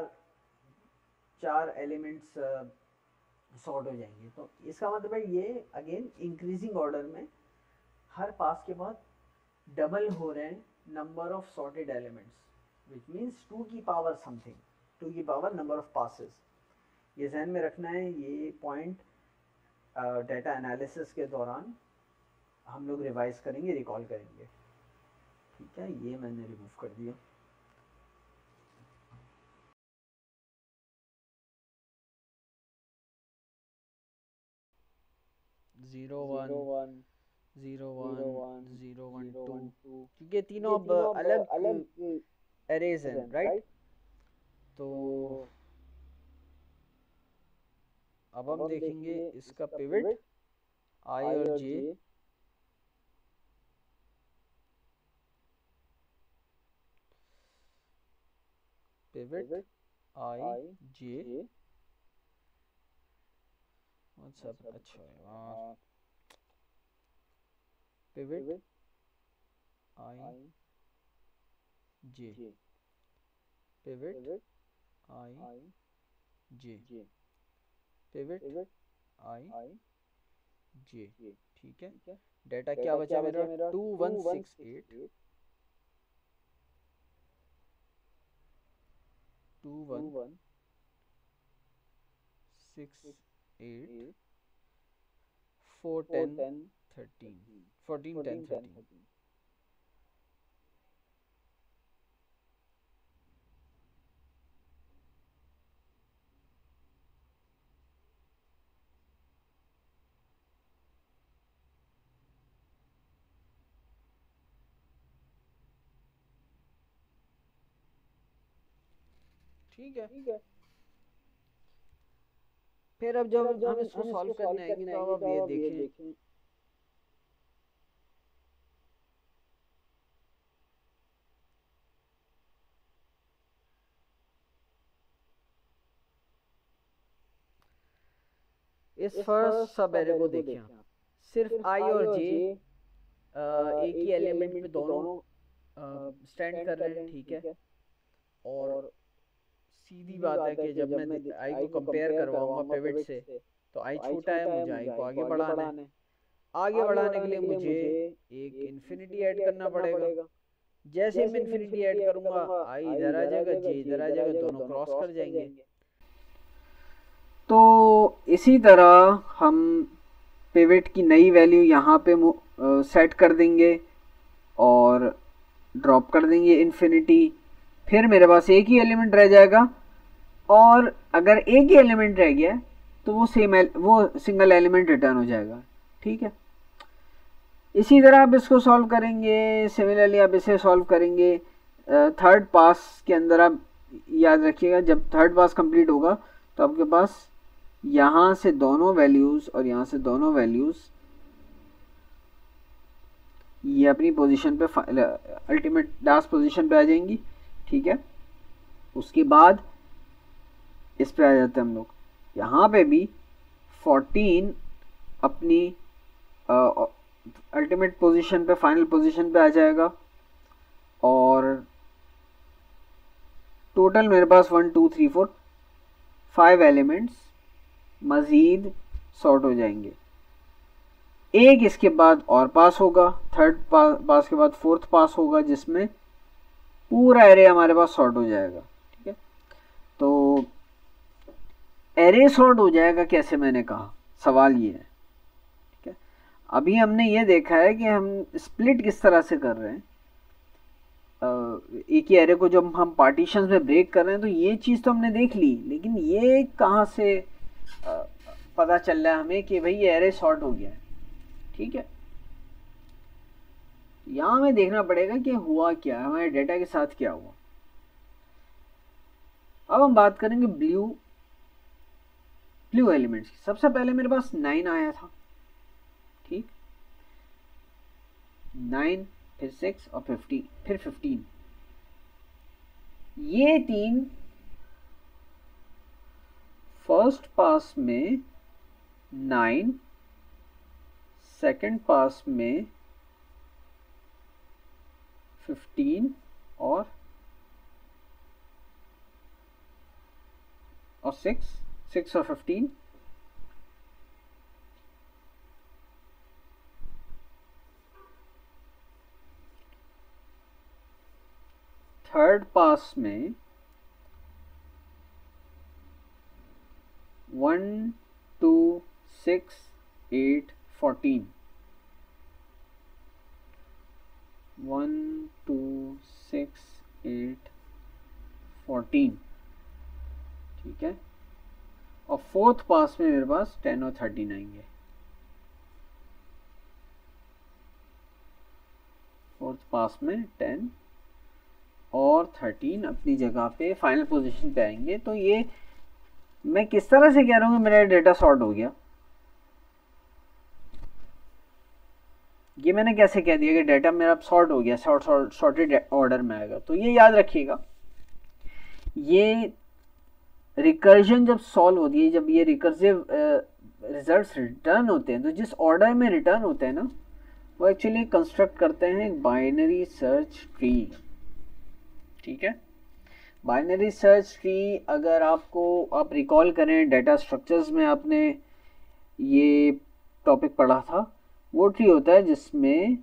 चार एलिमेंट्स सॉर्ट हो जाएंगे। तो इसका मतलब है ये अगेन इंक्रीजिंग ऑर्डर में हर पास के बाद डबल हो रहे हैं number of sorted elements, which means 2 की पावर समथिंग, 2 की पावर नंबर ऑफ पासेस। ये ध्यान में रखना है, ये पॉइंट डेटा एनालिसिस के दौरान हम लोग रिवाइज करेंगे, रिकॉल करेंगे। ठीक है, ये मैंने रिमूव कर दिया। ज़ीरो वन 0 1 क्योंकि तीनों अब अलग एरेज हैं, राइट? तो अब हम देखेंगे इसका पिवट आई और जे, पिवट आई जे व्हाट्सएप। अच्छा यार, pivot i j, pivot i j, pivot i j. ठीक है, डेटा क्या बचा मेरा? 2168 410 13 14 10 13। ठीक है, फिर अब जब हम इसको सॉल्व करने आएंगे तो अब ये देखें इस फर्स्ट सब एरे को देखिए, सिर्फ आई और जे एक ही एलिमेंट पे दोनों स्टैंड कर रहे हैं। ठीक है, और सीधी बात है कि जब मैं आई को कंपेयर करवाऊंगा पिवट से तो आई छोटा है, मुझे आई को आगे बढ़ाना है। आगे बढ़ाने के लिए मुझे एक इन्फिनिटी ऐड करना पड़ेगा। जैसे मैं इन्फिनिटी ऐड करूंगा आई इधर आ जाएगा, जे इधर आ जाएगा, दोनों क्रॉस कर जाएंगे। तो इसी तरह हम पिवट की नई वैल्यू यहाँ पे सेट कर देंगे और ड्रॉप कर देंगे इन्फिनिटी। फिर मेरे पास एक ही एलिमेंट रह जाएगा, और अगर एक ही एलिमेंट रह गया तो वो सिंगल एलिमेंट रिटर्न हो जाएगा। ठीक है, इसी तरह आप इसको सॉल्व करेंगे। सिमिलरली आप इसे सॉल्व करेंगे थर्ड पास के अंदर। आप याद रखिएगा, जब थर्ड पास कंप्लीट होगा तो आपके पास यहाँ से दोनों वैल्यूज़ और यहाँ से दोनों वैल्यूज़ ये अपनी पोजीशन पे, अल्टीमेट लास्ट पोजीशन पे आ जाएंगी। ठीक है, उसके बाद इस पे आ जाते हैं हम लोग। यहाँ पे भी 14 अपनी अल्टीमेट पोजीशन पे, फाइनल पोजीशन पे आ जाएगा, और टोटल मेरे पास 1 2 3 4 5 एलिमेंट्स मज़ीद सॉर्ट हो जाएंगे। एक इसके बाद और पास होगा, थर्ड पास के बाद फोर्थ पास होगा, जिसमें पूरा एरे हमारे पास सॉर्ट हो जाएगा। ठीक है, तो एरे सॉर्ट हो जाएगा कैसे, मैंने कहा सवाल ये है। ठीक है, अभी हमने ये देखा है कि हम स्प्लिट किस तरह से कर रहे हैं। एक ही एरे को जब हम पार्टीशंस में ब्रेक कर रहे हैं तो ये चीज़ तो हमने देख ली, लेकिन ये कहाँ से पता चल रहा है हमें कि भाई ये एरे सॉर्ट हो गया है। ठीक है, यहाँ हमें देखना पड़ेगा कि हुआ क्या, हमारे डेटा के साथ क्या हुआ। अब हम बात करेंगे ब्लू एलिमेंट्स की। सबसे पहले मेरे पास 9 आया था। ठीक, 9, फिर 6 और 15, फिर 15। ये तीन फर्स्ट पास में 9, सेकंड पास में 15 और 6 और 15। थर्ड पास में 1 2 6 8 14, 1 2 6 8 14। ठीक है, और फोर्थ पास में मेरे पास 10 और 13 आएंगे। फोर्थ पास में 10 और 13 अपनी जगह पे फाइनल पोजीशन पे आएंगे। तो ये मैं किस तरह से कह रहा हूँ कि मेरा डेटा सॉर्ट हो गया, ये मैंने कैसे कह दिया कि डेटा मेरा सॉर्ट हो गया, सॉर्टेड ऑर्डर में आएगा। तो ये याद रखिएगा, ये रिकर्जन जब सॉल्व होती है, जब ये रिकर्सिव रिजल्ट्स रिटर्न होते हैं, तो जिस ऑर्डर में रिटर्न होते हैं ना, वो एक्चुअली कंस्ट्रक्ट करते हैं एक बाइनरी सर्च ट्री। ठीक है, बाइनरी सर्च ट्री अगर आप रिकॉल करें, डेटा स्ट्रक्चर्स में आपने ये टॉपिक पढ़ा था, वो ट्री होता है जिसमें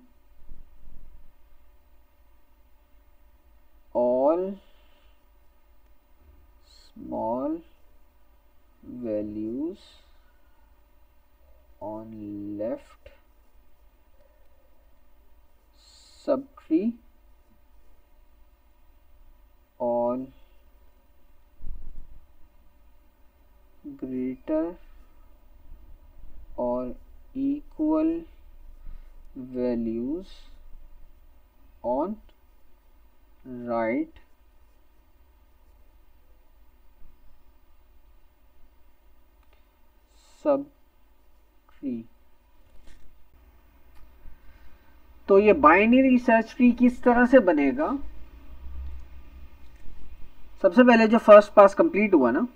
all small values on left subtree, all greater और equal values on right subtree. तो ये बाइनरी सर्च ट्री किस तरह से बनेगा? सबसे पहले जो फर्स्ट पास कंप्लीट हुआ ना,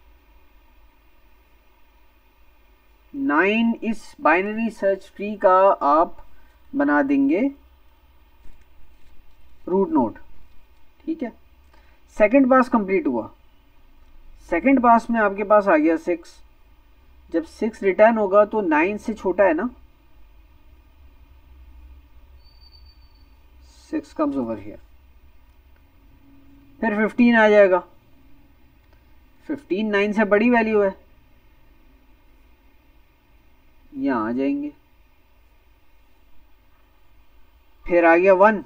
9 इस बाइनरी सर्च ट्री का आप बना देंगे रूट नोड। ठीक है, सेकंड पास कंप्लीट हुआ, सेकंड पास में आपके पास आ गया 6। जब 6 रिटर्न होगा तो 9 से छोटा है ना, 6 कम्स ओवर हियर। फिर 15 आ जाएगा, 15 9 से बड़ी वैल्यू है, यहाँ आ जाएंगे। फिर आ गया 1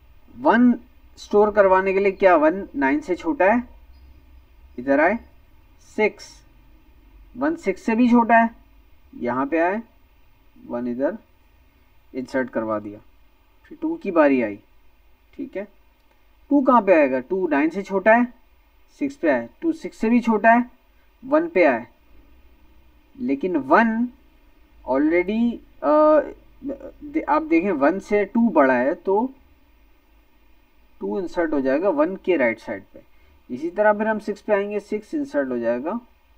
स्टोर करवाने के लिए क्या, 1 9 से छोटा है, इधर आए, 6, 1 6 से भी छोटा है, यहाँ पे आए 1 इधर इंसर्ट करवा दिया। फिर 2 की बारी आई, ठीक है। 2 कहाँ पे आएगा, 2 9 से छोटा है, 6 पे आए, 2 6 से भी छोटा है, 1 पे आए। लेकिन 1 ऑलरेडी आप देखें 1 से 2 बड़ा है, तो 2 इंसर्ट हो जाएगा 1 के राइट साइड पे। इसी तरह फिर हम 6 पे आएंगे, 6 इंसर्ट हो जाएगा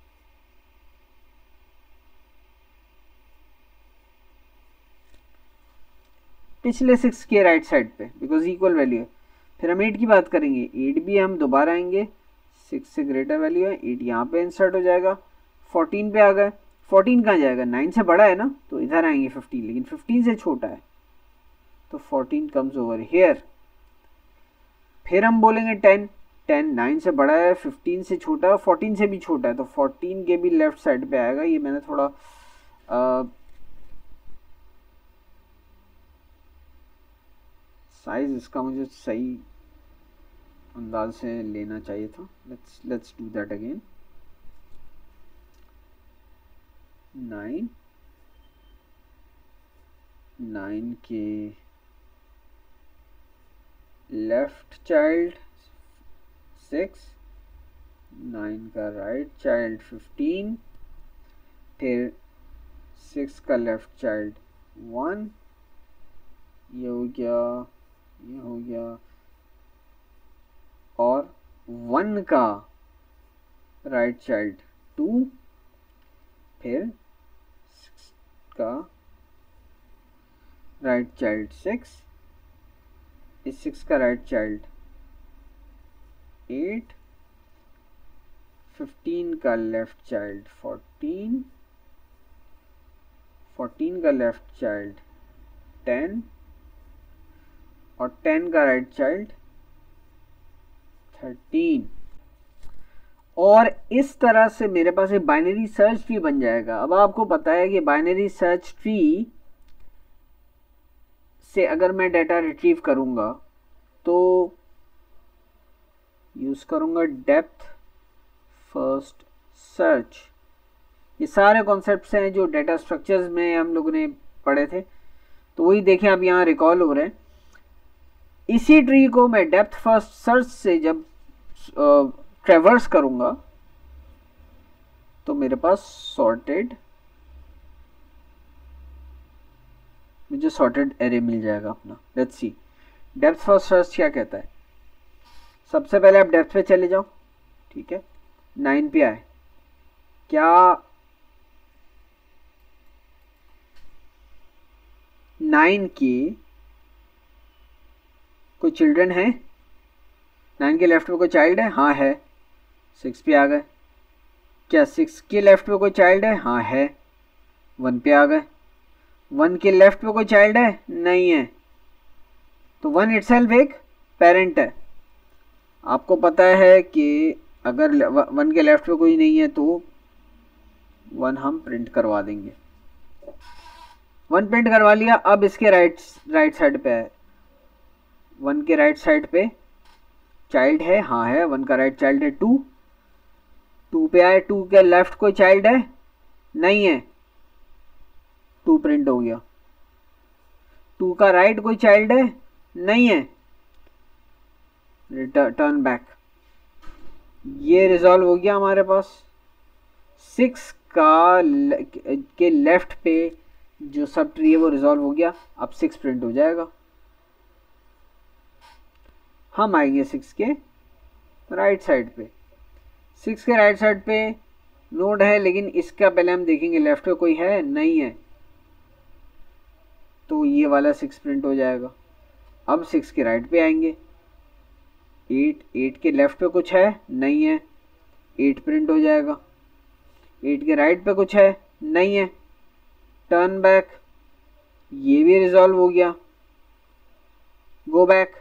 पिछले 6 के राइट साइड पे, बिकॉज इक्वल वैल्यू है। फिर हम 8 की बात करेंगे, 8 भी हम दोबारा आएंगे, 6 से ग्रेटर वैल्यू है, 8 यहाँ पे इंसर्ट हो जाएगा। 14 पे आ गए, 14 कहाँ जाएगा, 9 से बड़ा है ना, तो इधर आएंगे 15, लेकिन 15 से छोटा है, तो 14 कम्स ओवर हियर। फिर हम बोलेंगे 10, 10 9 से बड़ा है, 15 से छोटा है, 14 से भी छोटा है, तो 14 के भी लेफ्ट साइड पे आएगा। ये मैंने थोड़ा साइज इसका मुझे सही अंदाज से लेना चाहिए था। Let's do that again. 9 के लेफ्ट चाइल्ड 6, 9 का राइट चाइल्ड 15, फिर 6 का लेफ्ट चाइल्ड 1, ये हो गया, ये हो गया, और 1 का राइट चाइल्ड 2, फिर 6 का राइट चाइल्ड 6, इस 6 का राइट चाइल्ड 8, 15 का लेफ्ट चाइल्ड 14, 14 का लेफ्ट चाइल्ड 10, और 10 का राइट चाइल्ड 13। और इस तरह से मेरे पास एक बाइनरी सर्च ट्री बन जाएगा। अब आपको पता है कि बाइनरी सर्च ट्री से अगर मैं डाटा रिट्रीव करूंगा तो यूज करूंगा डेप्थ फर्स्ट सर्च। ये सारे कॉन्सेप्ट्स हैं जो डाटा स्ट्रक्चर्स में हम लोगों ने पढ़े थे, तो वही देखें अब यहाँ रिकॉल हो रहे हैं। इसी ट्री को मैं डेप्थ फर्स्ट सर्च से जब ट्रेवर्स करूंगा तो मेरे पास मुझे सॉर्टेड एरे मिल जाएगा अपना। Let's see depth first search क्या कहता है। सबसे पहले आप डेप्थ पे चले जाओ, ठीक है, 9 पे आए, क्या 9 के कोई चिल्ड्रन है, 9 के लेफ्ट पे कोई चाइल्ड है, हाँ है, 6 पे आ गए। क्या 6 के लेफ्ट पे कोई चाइल्ड है, हाँ है, 1 पे आ गए। 1 के लेफ्ट पे कोई चाइल्ड है, नहीं है, तो 1 इटसेल्फ एक पेरेंट है। आपको पता है कि अगर 1 के लेफ्ट पे कोई नहीं है तो 1 हम प्रिंट करवा देंगे। 1 प्रिंट करवा लिया। अब इसके राइट साइड पे है, 1 के राइट साइड पे चाइल्ड है, हाँ है, 1 का राइट चाइल्ड है 2, 2 पे आए, 2 के लेफ्ट कोई चाइल्ड है, नहीं है, 2 प्रिंट हो गया। 2 का राइट कोई चाइल्ड है, नहीं है, टर्न बैक। ये रिजॉल्व हो गया हमारे पास। 6 के लेफ्ट पे जो सब ट्री है वो रिजॉल्व हो गया। अब 6 प्रिंट हो जाएगा। हम आएंगे 6 के राइट साइड पे। 6 के राइट साइड पे नोड है, लेकिन इसका पहले हम देखेंगे लेफ्ट पे कोई है, नहीं है, तो ये वाला 6 प्रिंट हो जाएगा। अब 6 के राइट पे आएंगे, 8 के लेफ्ट पे कुछ है, नहीं है, 8 प्रिंट हो जाएगा। 8 के राइट पे कुछ है, नहीं है, टर्न बैक, ये भी रिजॉल्व हो गया। गो बैक,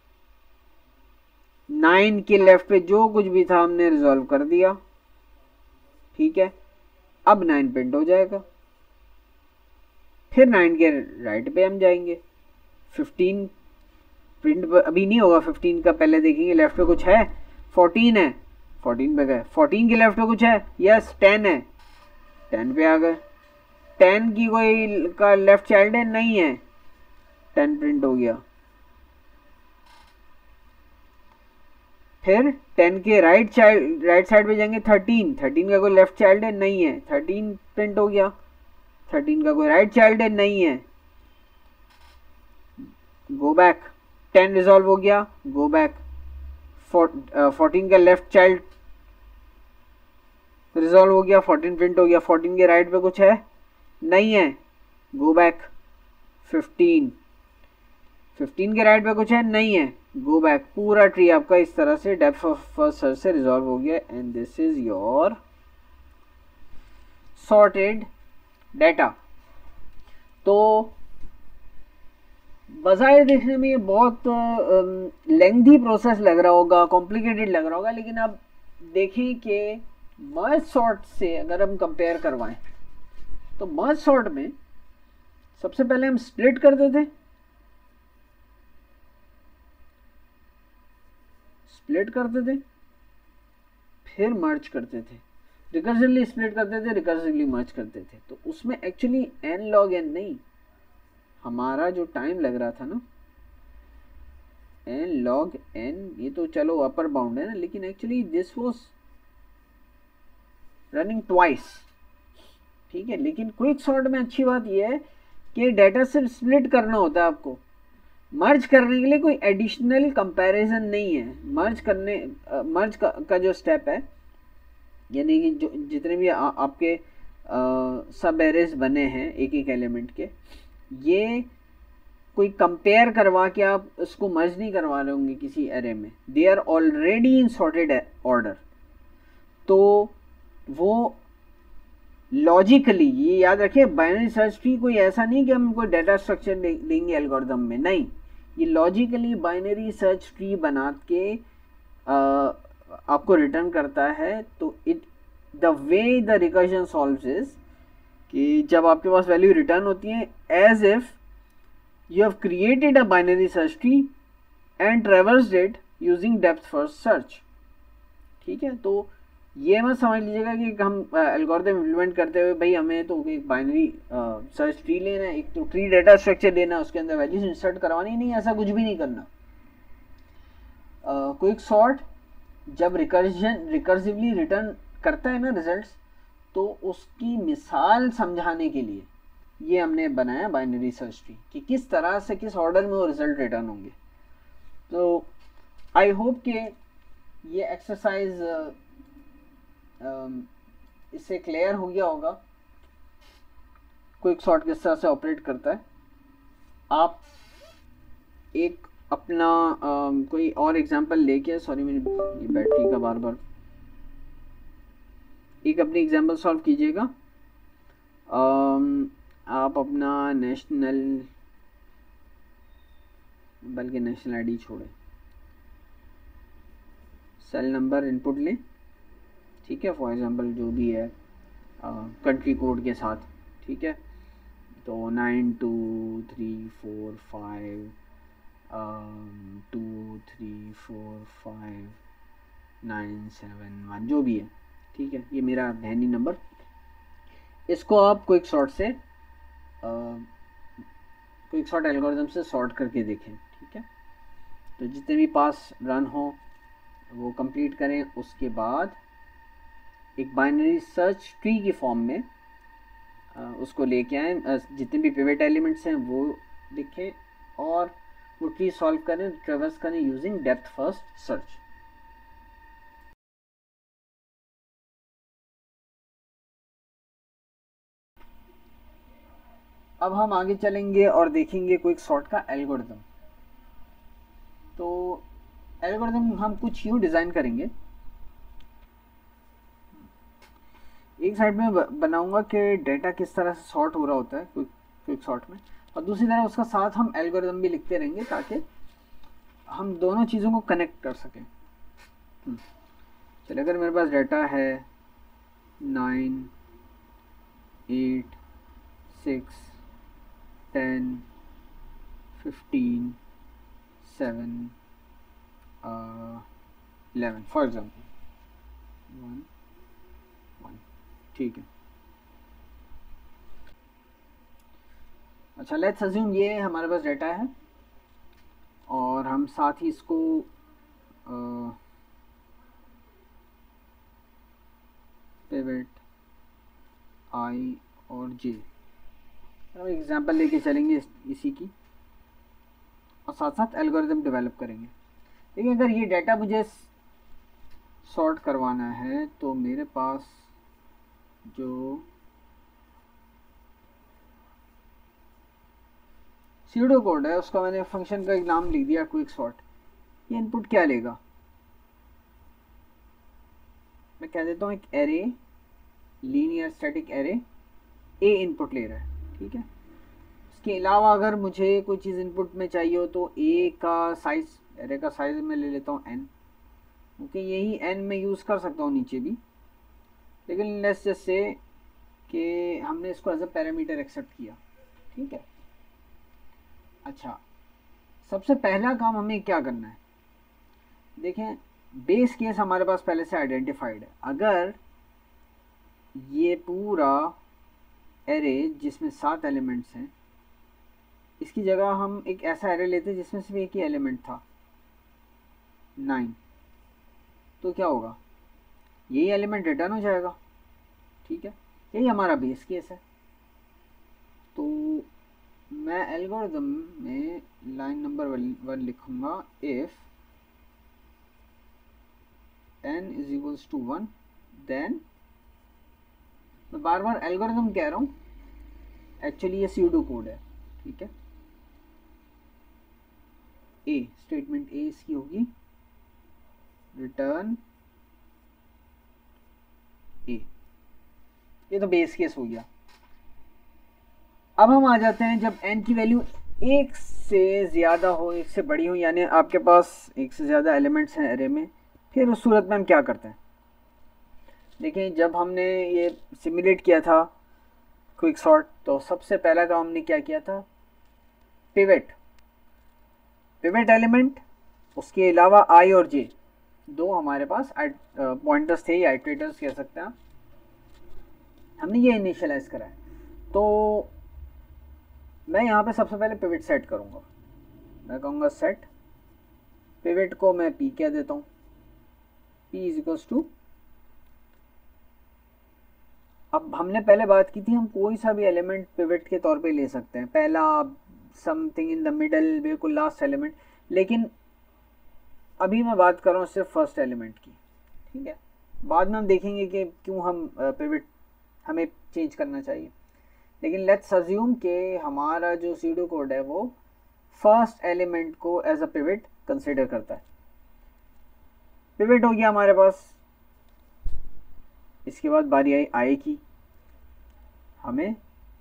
9 के लेफ्ट पे जो कुछ भी था हमने रिजॉल्व कर दिया, ठीक है। अब 9 प्रिंट हो जाएगा। फिर 9 के राइट पे हम जाएंगे, 15 प्रिंट अभी नहीं होगा, 15 का पहले देखेंगे लेफ्ट पे कुछ है, 14 है, 14 पे गए, 14 के लेफ्ट पे कुछ है, यस 10 है, 10 पे आ गए, 10 की कोई का लेफ्ट चाइल्ड है, नहीं है, 10 प्रिंट हो गया। फिर 10 के राइट साइड पे जाएंगे, 13, 13 का कोई लेफ्ट चाइल्ड है, नहीं है, 13 प्रिंट हो गया। 13 का कोई राइट चाइल्ड है, नहीं है, गो बैक, 10 रिजॉल्व हो गया, गो बैक, 14 का लेफ्ट चाइल्ड रिजॉल्व हो गया, 14 प्रिंट हो गया, 14 के राइट पे कुछ है, नहीं है, गो बैक, 15, 15 के राइट पे कुछ है, नहीं है, गो बैक। पूरा ट्री आपका इस तरह से डेप्थ ऑफ फर्स्ट सर्च से रिजॉल्व हो गया, and this is your sorted data. तो बजाय देखने में ये बहुत लेंथी प्रोसेस लग रहा होगा, कॉम्प्लिकेटेड लग रहा होगा, लेकिन अब देखें कि मर्ज सॉर्ट से अगर हम कंपेयर करवाएं तो मर्ज सॉर्ट में सबसे पहले हम स्प्लिट करते थे, फिर मर्ज करते थे, रिकर्सिवली स्प्लिट करते थे, रिकर्सिवली मर्ज करते थे। तो उसमें एक्चुअली n log n नहीं, हमारा जो टाइम लग रहा था ना, n log n, ये तो चलो अपर बाउंड है ना, लेकिन actually this was running twice, ठीक है। लेकिन क्विक सॉर्ट में अच्छी बात यह है कि डेटा सिर्फ स्प्लिट करना होता है आपको, मर्ज करने के लिए कोई एडिशनल कंपैरिजन नहीं है। मर्ज का जो स्टेप है, यानी कि जो जितने भी आपके सब एरेज बने हैं एक एक एलिमेंट के, ये कोई कंपेयर करवा के आप उसको मर्ज नहीं करवा रहे होंगे किसी एरे में, they are already in sorted order. तो वो लॉजिकली, ये याद रखिए, बाइनरी सर्च ट्री कोई ऐसा नहीं कि हम कोई डेटा स्ट्रक्चर देंगे एल्गोरिथम में, नहीं, ये लॉजिकली बाइनरी सर्च ट्री बना के आपको रिटर्न करता है। तो it the way the recursion solves is कि जब आपके पास वैल्यू रिटर्न होती है, as if you have created a binary search tree and traversed it using depth first search, ठीक है। तो ये मत समझ लीजिएगा कि हम एल्गोरिथम इम्प्लीमेंट करते हुए भाई हमें तो एक बाइनरी सर्च ट्री लेना है, एक तो ट्री डेटा स्ट्रक्चर लेना है, उसके अंदर वैल्यूज इंसर्ट करवानी, नहीं, ऐसा कुछ भी नहीं करना। क्विक सॉर्ट जब रिकर्सिवली रिटर्न करता है ना रिजल्ट्स, तो उसकी मिसाल समझाने के लिए ये हमने बनाया बाइनरी सर्च ट्री कि किस तरह से किस ऑर्डर में वो रिजल्ट रिटर्न होंगे। तो आई होप कि ये एक्सरसाइज इससे क्लियर हो गया होगा क्विक सॉर्ट किस तरह से ऑपरेट करता है। आप एक अपना कोई और एग्जांपल लेके, सॉरी मेरी ये बैटरी का बार बार, एक अपनी एग्जांपल सॉल्व कीजिएगा। आप अपना नेशनल, बल्कि नेशनल आईडी छोड़े, सेल नंबर इनपुट लें, ठीक है, फॉर एग्जांपल जो भी है कंट्री कोड के साथ, ठीक है। तो 923452345971 जो भी है, ठीक है, ये मेरा हैंडी नंबर। इसको आप क्विक सॉर्ट से क्विक सॉर्ट एल्गोरिथम से सॉर्ट करके देखें, ठीक है। तो जितने भी पास रन हो वो कंप्लीट करें, उसके बाद एक बाइनरी सर्च ट्री की फॉर्म में उसको लेके आए, जितने भी पिवट एलिमेंट्स हैं वो लिखें और वो ट्री सॉल्व करें, ट्रेवर्स करें यूजिंग डेप्थ फर्स्ट सर्च। अब हम आगे चलेंगे और देखेंगे क्विक सॉर्ट का एल्गोरिथम। तो एल्गोरिथम हम कुछ यूँ डिज़ाइन करेंगे, एक साइड में बनाऊंगा कि डेटा किस तरह से सॉर्ट हो रहा होता है क्विक सॉर्ट में, और दूसरी तरफ उसका साथ हम एल्गोरिथम भी लिखते रहेंगे ताकि हम दोनों चीज़ों को कनेक्ट कर सकें। चलिए, अगर मेरे पास डेटा है 9, 8, 6, 10, 15, 7, 11 फॉर एग्जाम्पल, 1 1, ठीक है। अच्छा, लेट्स अज्यूम ये हमारे पास डाटा है और हम साथ ही इसको पिवट आई और जे, हम एग्जांपल लेके चलेंगे इसी की, और साथ साथ एल्गोरिथम डेवलप करेंगे। लेकिन अगर ये डाटा मुझे सॉर्ट करवाना है तो मेरे पास जो सीडो कोड है उसका मैंने फंक्शन का एक नाम लिख दिया क्विक सॉर्ट। ये इनपुट क्या लेगा, मैं कह देता हूँ एक array, linear static array A input ले रहा है, ठीक है। इसके अलावा अगर मुझे कोई चीज़ इनपुट में चाहिए हो तो ए का साइज, एरे का साइज मैं ले लेता हूँ n, क्योंकि यही n मैं यूज़ कर सकता हूँ नीचे भी, लेकिन लेट्स जस्ट से कि हमने इसको एज अ पैरामीटर एक्सेप्ट किया, ठीक है। अच्छा, सबसे पहला काम हमें क्या करना है, देखें बेस केस हमारे पास पहले से आइडेंटिफाइड है। अगर ये पूरा एरे जिसमें 7 एलिमेंट्स हैं, इसकी जगह हम एक ऐसा एरे लेते जिसमें सिर्फ एक ही एलिमेंट था 9, तो क्या होगा, यही एलिमेंट रिटर्न हो जाएगा, ठीक है। यही हमारा बेस केस है। तो मैं एल्गोरिथम में लाइन नंबर 1 लिखूंगा, if n is equals to 1 then, मैं बार बार एल्गोरिथम कह रहा हूँ, एक्चुअली ये सूडो कोड है, ठीक है। ए स्टेटमेंट ए इसकी होगी रिटर्न ए, ये तो बेस केस हो गया। अब हम आ जाते हैं जब n की वैल्यू 1 से ज़्यादा हो, 1 से बड़ी हो, यानी आपके पास 1 से ज़्यादा एलिमेंट्स हैं एरे में, फिर उस सूरत में हम क्या करते हैं। देखिए जब हमने ये सिमुलेट किया था क्विक सॉर्ट, तो सबसे पहला काम हमने क्या किया था, पिवट एलिमेंट, उसके अलावा आई और जे, दो हमारे पास पॉइंटर्स थे, या आइटरेटर्स कह सकते हैं, हमने ये इनिशियलाइज करा है। तो मैं यहाँ पे सबसे पहले पिवट सेट करूँगा, मैं कहूँगा सेट पिवट को मैं p कह देता हूँ, p इज इक्वल्स टू, अब हमने पहले बात की थी हम कोई सा भी एलिमेंट पिवट के तौर पे ले सकते हैं, पहला, समथिंग इन द मिडल, बिल्कुल लास्ट एलिमेंट, लेकिन अभी मैं बात कर रहा हूँ सिर्फ फर्स्ट एलिमेंट की, ठीक है। बाद में हम देखेंगे कि क्यों हम पिवट हमें चेंज करना चाहिए, लेकिन लेट्स अज्यूम कि हमारा जो सीडो कोड है वो फर्स्ट एलिमेंट को एज अ पिवट कंसिडर करता है। पिवट हो गया हमारे पास, इसके बाद बारी आई आई की, हमें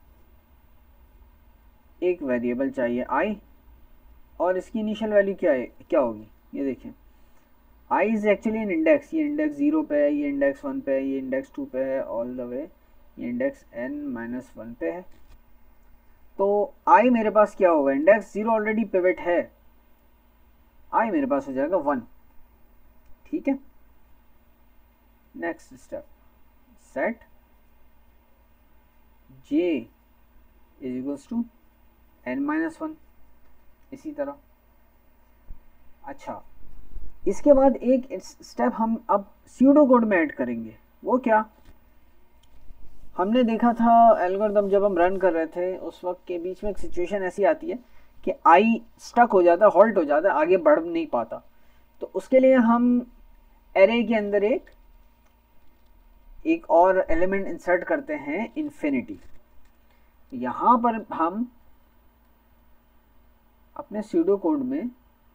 एक वेरिएबल चाहिए आई, और इसकी इनिशियल वैल्यू क्या होगी, ये देखें i is actually an index, ये इंडेक्स 0 पे है, ये इंडेक्स 1 पे है, ये इंडेक्स 2 पे है, ऑल द वे ये इंडेक्स n-1 पे है। तो आई मेरे पास क्या होगा, इंडेक्स 0 ऑलरेडी पिवट है, आई मेरे पास हो जाएगा 1, ठीक है। Next step, set j is equals to n-1, इसी तरह। अच्छा, इसके बाद एक स्टेप हम अब सूडो कोड में ऐड करेंगे, वो क्या, हमने देखा था एल्गोरिथम जब हम रन कर रहे थे उस वक्त के बीच में एक सिचुएशन ऐसी आती है कि आई स्टक हो जाता है, हॉल्ट हो जाता है, आगे बढ़ नहीं पाता। तो उसके लिए हम एरे के अंदर एक और एलिमेंट इंसर्ट करते हैं, इन्फिनिटी। यहाँ पर हम अपने सूडो कोड में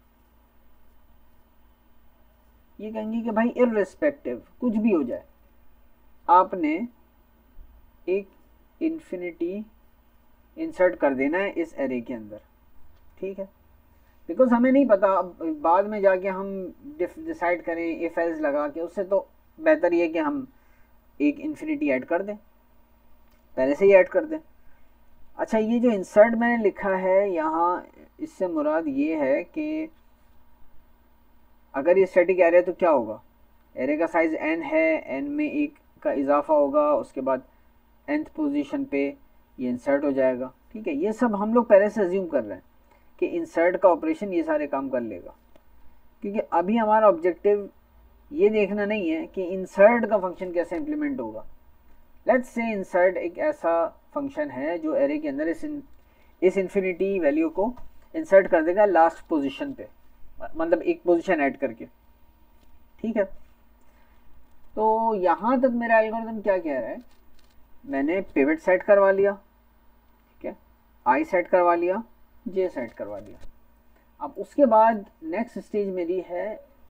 ये कहेंगे कि भाई इररिस्पेक्टिव कुछ भी हो जाए, आपने एक इन्फिनिटी इंसर्ट कर देना है इस एरे के अंदर, ठीक है। बिकॉज हमें नहीं पता, अब बाद में जाके हम डिसाइड करें इफ एल्स लगा के, उससे तो बेहतर ये कि हम एक इन्फिनिटी ऐड कर दें, पहले से ही ऐड कर दें। अच्छा, ये जो इंसर्ट मैंने लिखा है यहाँ, इससे मुराद ये है कि अगर ये स्टैटिक एरे है तो क्या होगा, एरे का साइज़ n है, n में एक का इजाफा होगा, उसके बाद nth पोजीशन पे ये इंसर्ट हो जाएगा। ठीक है, ये सब हम लोग पहले से अज्यूम कर रहे हैं कि इंसर्ट का ऑपरेशन ये सारे काम कर लेगा, क्योंकि अभी हमारा ऑब्जेक्टिव ये देखना नहीं है कि इंसर्ट का फंक्शन कैसे इंप्लीमेंट होगा। लेट्स से इंसर्ट एक ऐसा फंक्शन है जो एरे के अंदर इस इन्फिनिटी वैल्यू को इंसर्ट कर देगा लास्ट पोजीशन पे, मतलब एक पोजीशन ऐड करके। ठीक है, तो यहाँ तक मेरा एल्गोरिथम क्या कह रहा है, मैंने पिवट सेट करवा लिया, ठीक है, आई सेट करवा लिया, जे सेट करवा लिया। अब उसके बाद नेक्स्ट स्टेज मेरी है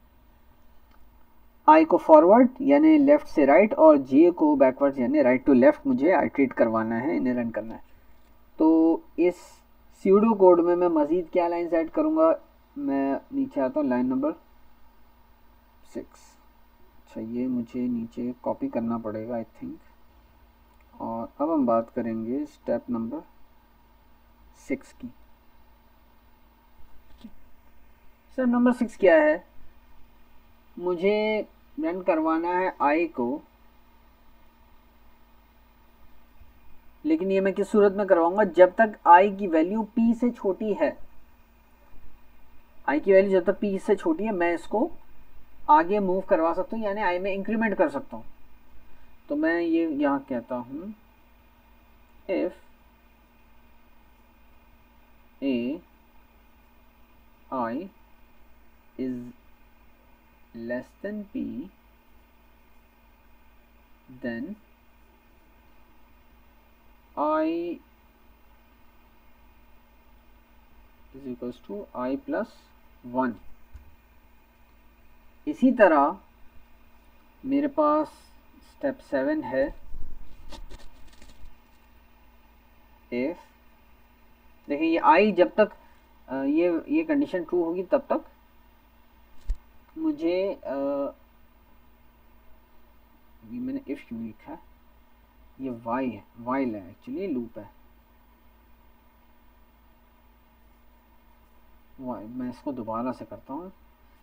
आई को फॉरवर्ड यानी लेफ्ट से राइट और जे को बैकवर्ड यानी राइट टू लेफ्ट मुझे आइट्रेट करवाना है, इन्हें रन करना है। तो इस स्यूडो कोड में मैं मज़ीद क्या लाइन्स ऐड करूँगा, मैं नीचे आता हूँ लाइन नंबर 6। अच्छा, ये मुझे नीचे कॉपी करना पड़ेगा आई थिंक। और अब हम बात करेंगे स्टेप नंबर 6 की। स्टेप नंबर 6 क्या है, मुझे रन करवाना है आई को, लेकिन ये मैं किस सूरत में करवाऊंगा, जब तक आई की वैल्यू p से छोटी है। आई की वैल्यू जब तक p से छोटी है मैं इसको आगे मूव करवा सकता हूँ, यानी आई में इंक्रीमेंट कर सकता हूँ। तो मैं ये यहाँ कहता हूँ if A i is less than p, then I is equals to I plus 1। इसी तरह मेरे पास स्टेप 7 है, if देखिए ये I जब तक ये कंडीशन ट्रू होगी तब तक मुझे ये मैंने इफ क्यों लिखा है, ये वाई है, वाइल है एक्चुअली, लूप है वाई। मैं इसको दोबारा से करता हूँ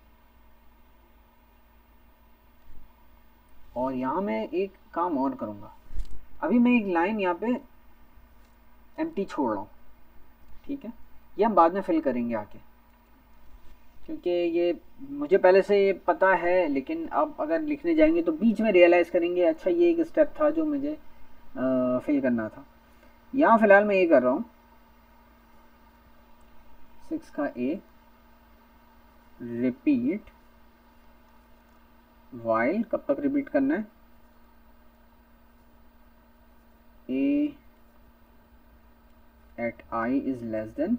और यहाँ मैं एक काम और करूँगा। अभी मैं एक लाइन यहाँ पे एम्प्टी छोड़ रहा हूँ, ठीक है, ये हम बाद में फिल करेंगे आके, क्योंकि ये मुझे पहले से ये पता है, लेकिन अब अगर लिखने जाएंगे तो बीच में रियलाइज़ करेंगे अच्छा ये एक स्टेप था जो मुझे फिल करना था। यहाँ फ़िलहाल मैं ये कर रहा हूँ 6 का ए रिपीट वाइल, कब तक रिपीट करना है, A at i is less than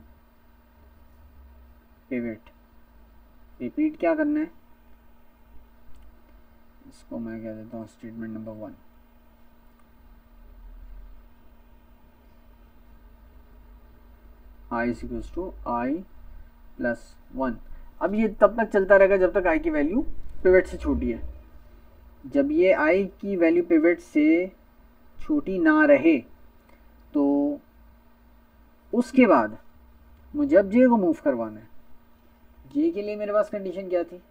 pivot. Repeat क्या करना है, इसको मैं कह देता हूँ statement number 1। I is equals to i plus 1। अब ये तब तक चलता रहेगा जब तक आई की वैल्यू पिवट से छोटी है। जब ये आई की वैल्यू पिवट से छोटी ना रहे तो उसके बाद मुझे अब जे को मूव करवाना है। जे के लिए मेरे पास कंडीशन क्या थी,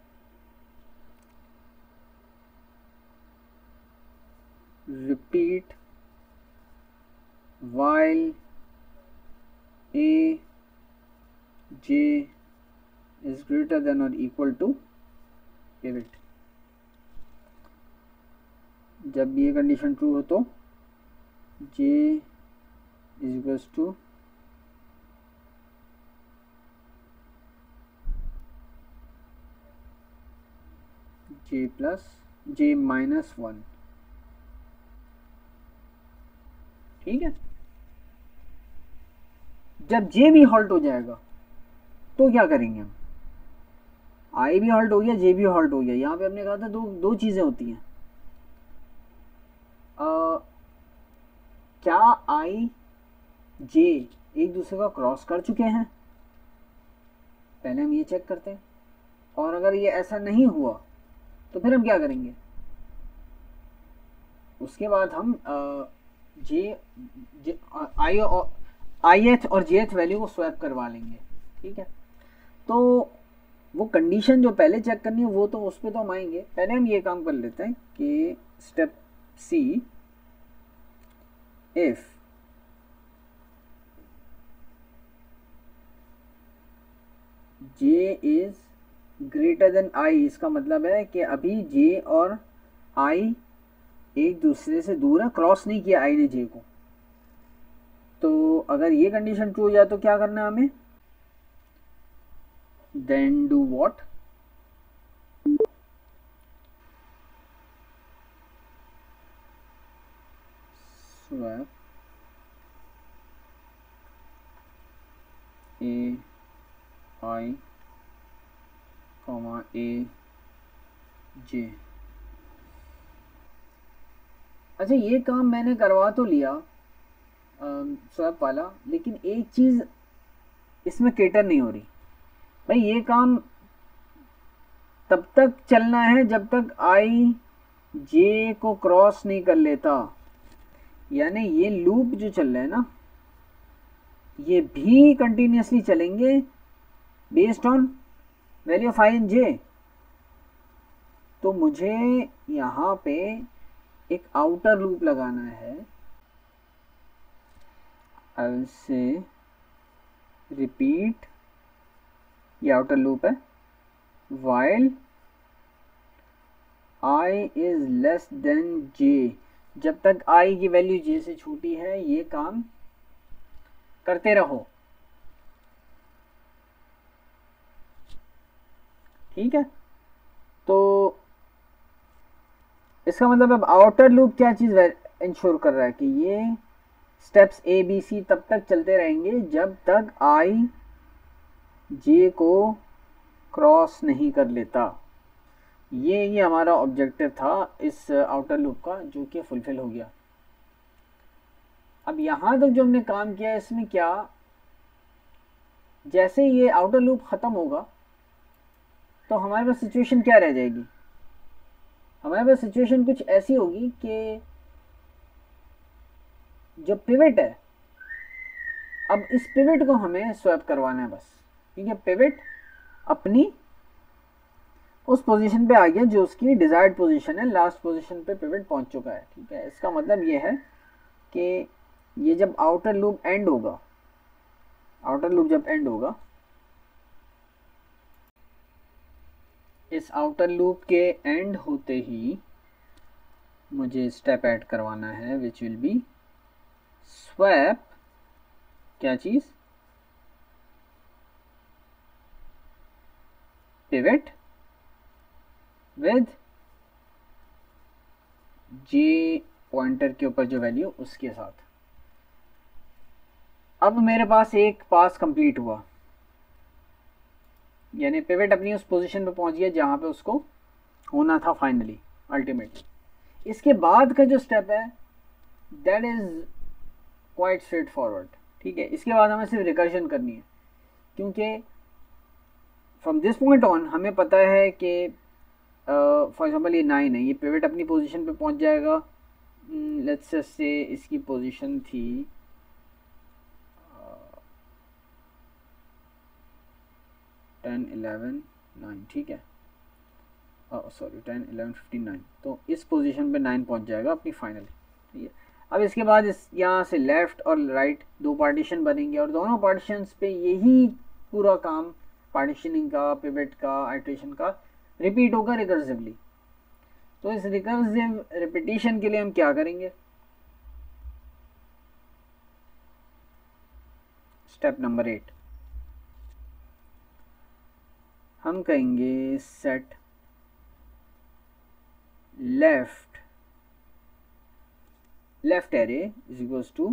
repeat while A j is greater than और इक्वल टू पिवट। जब ये कंडीशन ट्रू हो तो j is equals to j plus j minus 1। ठीक है, जब जे भी हॉल्ट हो जाएगा तो क्या करेंगे हम, आई भी हॉल्ट हो गया, जे भी हॉल्ट हो गया। यहाँ पे हमने कहा था दो चीज़ें होती हैं, क्या आई जे एक दूसरे का क्रॉस कर चुके हैं, पहले हम ये चेक करते हैं, और अगर ये ऐसा नहीं हुआ तो फिर हम क्या करेंगे, उसके बाद हम आई एथ और जे एथ वैल्यू को स्वैप करवा लेंगे। ठीक है, तो वो कंडीशन जो पहले चेक करनी है वो तो उस पर तो हम आएंगे, पहले हम ये काम कर लेते हैं कि step C, if j is greater than i, इसका मतलब है कि अभी जे और आई एक दूसरे से दूर है, क्रॉस नहीं किया आई ने जे को। तो अगर ये कंडीशन ट्रू हो जाए तो क्या करना है हमें, then do what, swap A i comma A j. अच्छा ये काम मैंने करवा तो लिया स्वैप वाला, लेकिन एक चीज़ इसमें केटर नहीं हो रही भाई, ये काम तब तक चलना है जब तक आई जे को क्रॉस नहीं कर लेता, यानी ये लूप जो चल रहा है ना ये भी कंटिन्यूसली चलेंगे based on value of i and j. तो मुझे यहाँ पे एक आउटर लूप लगाना है, आई से रिपीट, ये आउटर लूप है, while i is less than j, जब तक आई की वैल्यू जे से छोटी है ये काम करते रहो, ठीक है। तो इसका मतलब अब आउटर लूप क्या चीज़ इंश्योर कर रहा है कि ये स्टेप्स ए बी सी तब तक चलते रहेंगे जब तक आई जे को क्रॉस नहीं कर लेता। ये हमारा ऑब्जेक्टिव था इस आउटर लूप का, जो कि फुलफिल हो गया। अब यहाँ तक जो हमने काम किया इसमें क्या, जैसे ये आउटर लूप ख़त्म होगा तो हमारे पास सिचुएशन क्या रह जाएगी, हमारे पास सिचुएशन कुछ ऐसी होगी कि जो पिवट है, अब इस पिवट को हमें स्वैप करवाना है बस, ठीक है। पिवट अपनी उस पोजीशन पे आ गया जो उसकी डिजायर्ड पोजीशन है, लास्ट पोजीशन पे पिवट पहुंच चुका है, ठीक है। इसका मतलब ये है कि ये जब आउटर लूप एंड होगा, आउटर लूप जब एंड होगा, इस आउटर लूप के एंड होते ही मुझे स्टेप ऐड करवाना है विच विल बी स्वैप, क्या चीज, पिवट विद जे पॉइंटर के ऊपर जो वैल्यू उसके साथ। अब मेरे पास एक पास कंप्लीट हुआ, यानी पिवट अपनी उस पोजीशन पे पहुंच गया जहां पे उसको होना था फाइनली, अल्टीमेटली। इसके बाद का जो स्टेप है that is quite straightforward, ठीक है। इसके बाद हमें सिर्फ रिकर्जन करनी है, क्योंकि फ्रॉम दिस पॉइंट ऑन हमें पता है कि फॉर एग्जांपल ये 9 है, ये पिवट अपनी पोजीशन पे पहुंच जाएगा, लेट्स जस्ट से इसकी पोजीशन थी 10 11 9, ठीक है, सॉरी 10 11 15 9, तो इस पोजीशन पे 9 पहुंच जाएगा अपनी फाइनल, ठीक है। अब इसके बाद इस यहाँ से लेफ़्ट और राइट दो पार्टीशन बनेंगे और दोनों पार्टीशंस पे यही पूरा काम पार्टीशनिंग का, पिवट का, आइट्रेशन का रिपीट होगा रिकर्सिवली। तो इस रिकर्सिव रिपीटिशन के लिए हम क्या करेंगे, स्टेप नंबर 8 हम कहेंगे set left array is equals to,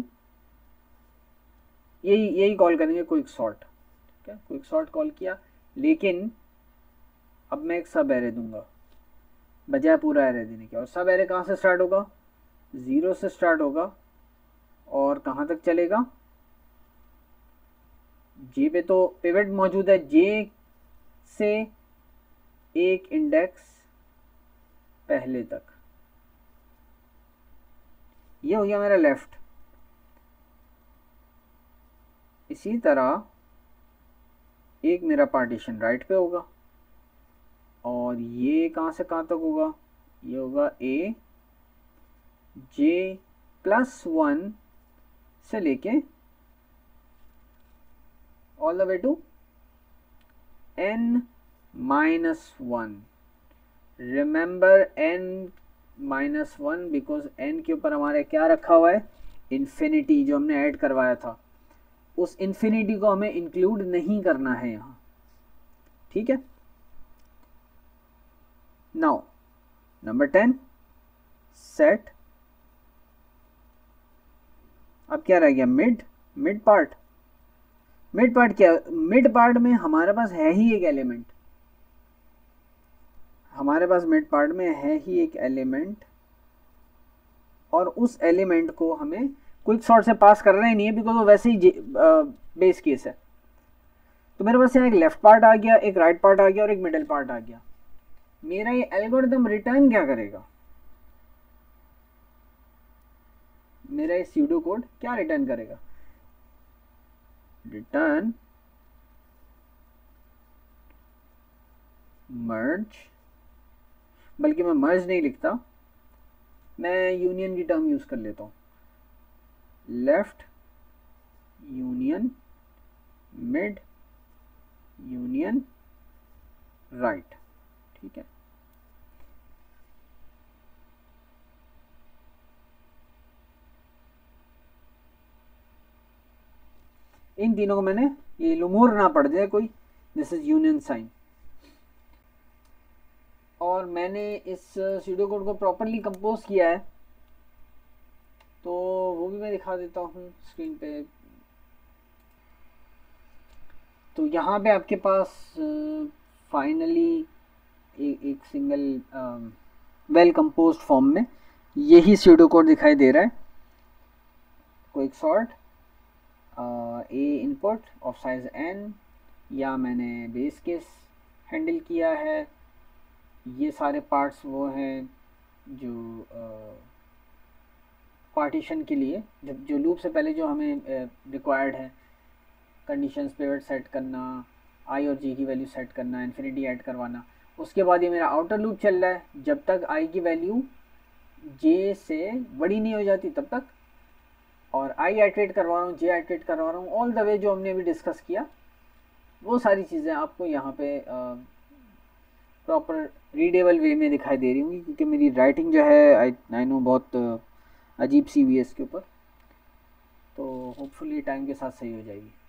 यही कॉल करेंगे क्विक सॉर्ट, ठीक है। क्विक सॉर्ट कॉल किया, लेकिन अब मैं एक सब एरे दूंगा बजाय पूरा एरे देने के, और सब एरे कहाँ से स्टार्ट होगा, 0 से स्टार्ट होगा और कहाँ तक चलेगा, जे पे तो पिवट मौजूद है, जे से एक इंडेक्स पहले तक, ये हो गया मेरा लेफ्ट। इसी तरह एक मेरा पार्टीशन राइट पे होगा, और ये कहाँ से कहाँ तक होगा, ये होगा ए जे प्लस 1 से लेके all the way to n minus 1। Remember n minus 1 because n के ऊपर हमारे क्या रखा हुआ है, इन्फिनिटी, जो हमने ऐड करवाया था। उस इन्फिनिटी को हमें इंक्लूड नहीं करना है यहाँ, ठीक है। नाउ नंबर 10 सेट, अब क्या रह गया, मिड पार्ट। मिड पार्ट क्या, मिड पार्ट में हमारे पास है ही एक एलिमेंट, हमारे पास मिड पार्ट में है ही एक एलिमेंट, और उस एलिमेंट को हमें क्विक सॉर्ट से पास करना ही नहीं है बिकॉज वो वैसे ही बेस केस है। तो मेरे पास यहाँ एक लेफ्ट पार्ट आ गया, एक राइट पार्ट आ गया और एक मिडिल पार्ट आ गया। मेरा ये एल्गोरिथम रिटर्न क्या करेगा, मेरा ये स्यूडो कोड क्या रिटर्न करेगा, रिटर्न मर्ज, बल्कि मैं मर्ज नहीं लिखता, मैं यूनियन की टर्म यूज कर लेता हूँ, left union mid union right, ठीक है। इन तीनों को मैंने, ये लुमोर ना पड़ जाए कोई, दिस इज यूनियन साइन। और मैंने इस स्यूडो कोड को प्रॉपरली कंपोज किया है, तो वो भी मैं दिखा देता हूँ स्क्रीन पे। तो यहाँ पे आपके पास फाइनली एक सिंगल वेल कंपोज्ड फॉर्म में यही स्यूडो कोड दिखाई दे रहा है। Quick sort A input of size n, या मैंने बेस केस हैंडल किया है। ये सारे पार्ट्स वो हैं जो पार्टीशन के लिए, जब जो लूप से पहले जो हमें रिक्वायर्ड है, कंडीशंस पिवट सेट करना, आई और जे की वैल्यू सेट करना, इन्फिनिटी ऐड करवाना। उसके बाद ये मेरा आउटर लूप चल रहा है जब तक आई की वैल्यू जे से बड़ी नहीं हो जाती तब तक, और आई आइटरेट करवा रहा हूँ, जे आइटरेट करवा रहा हूँ, ऑल द वे जो हमने अभी डिस्कस किया वो सारी चीज़ें आपको यहाँ पे प्रॉपर रीडेबल वे में दिखाई दे रही होंगी, क्योंकि मेरी राइटिंग जो है आई नो बहुत अजीब सी हुई है इसके ऊपर, तो होपफुली टाइम के साथ सही हो जाएगी।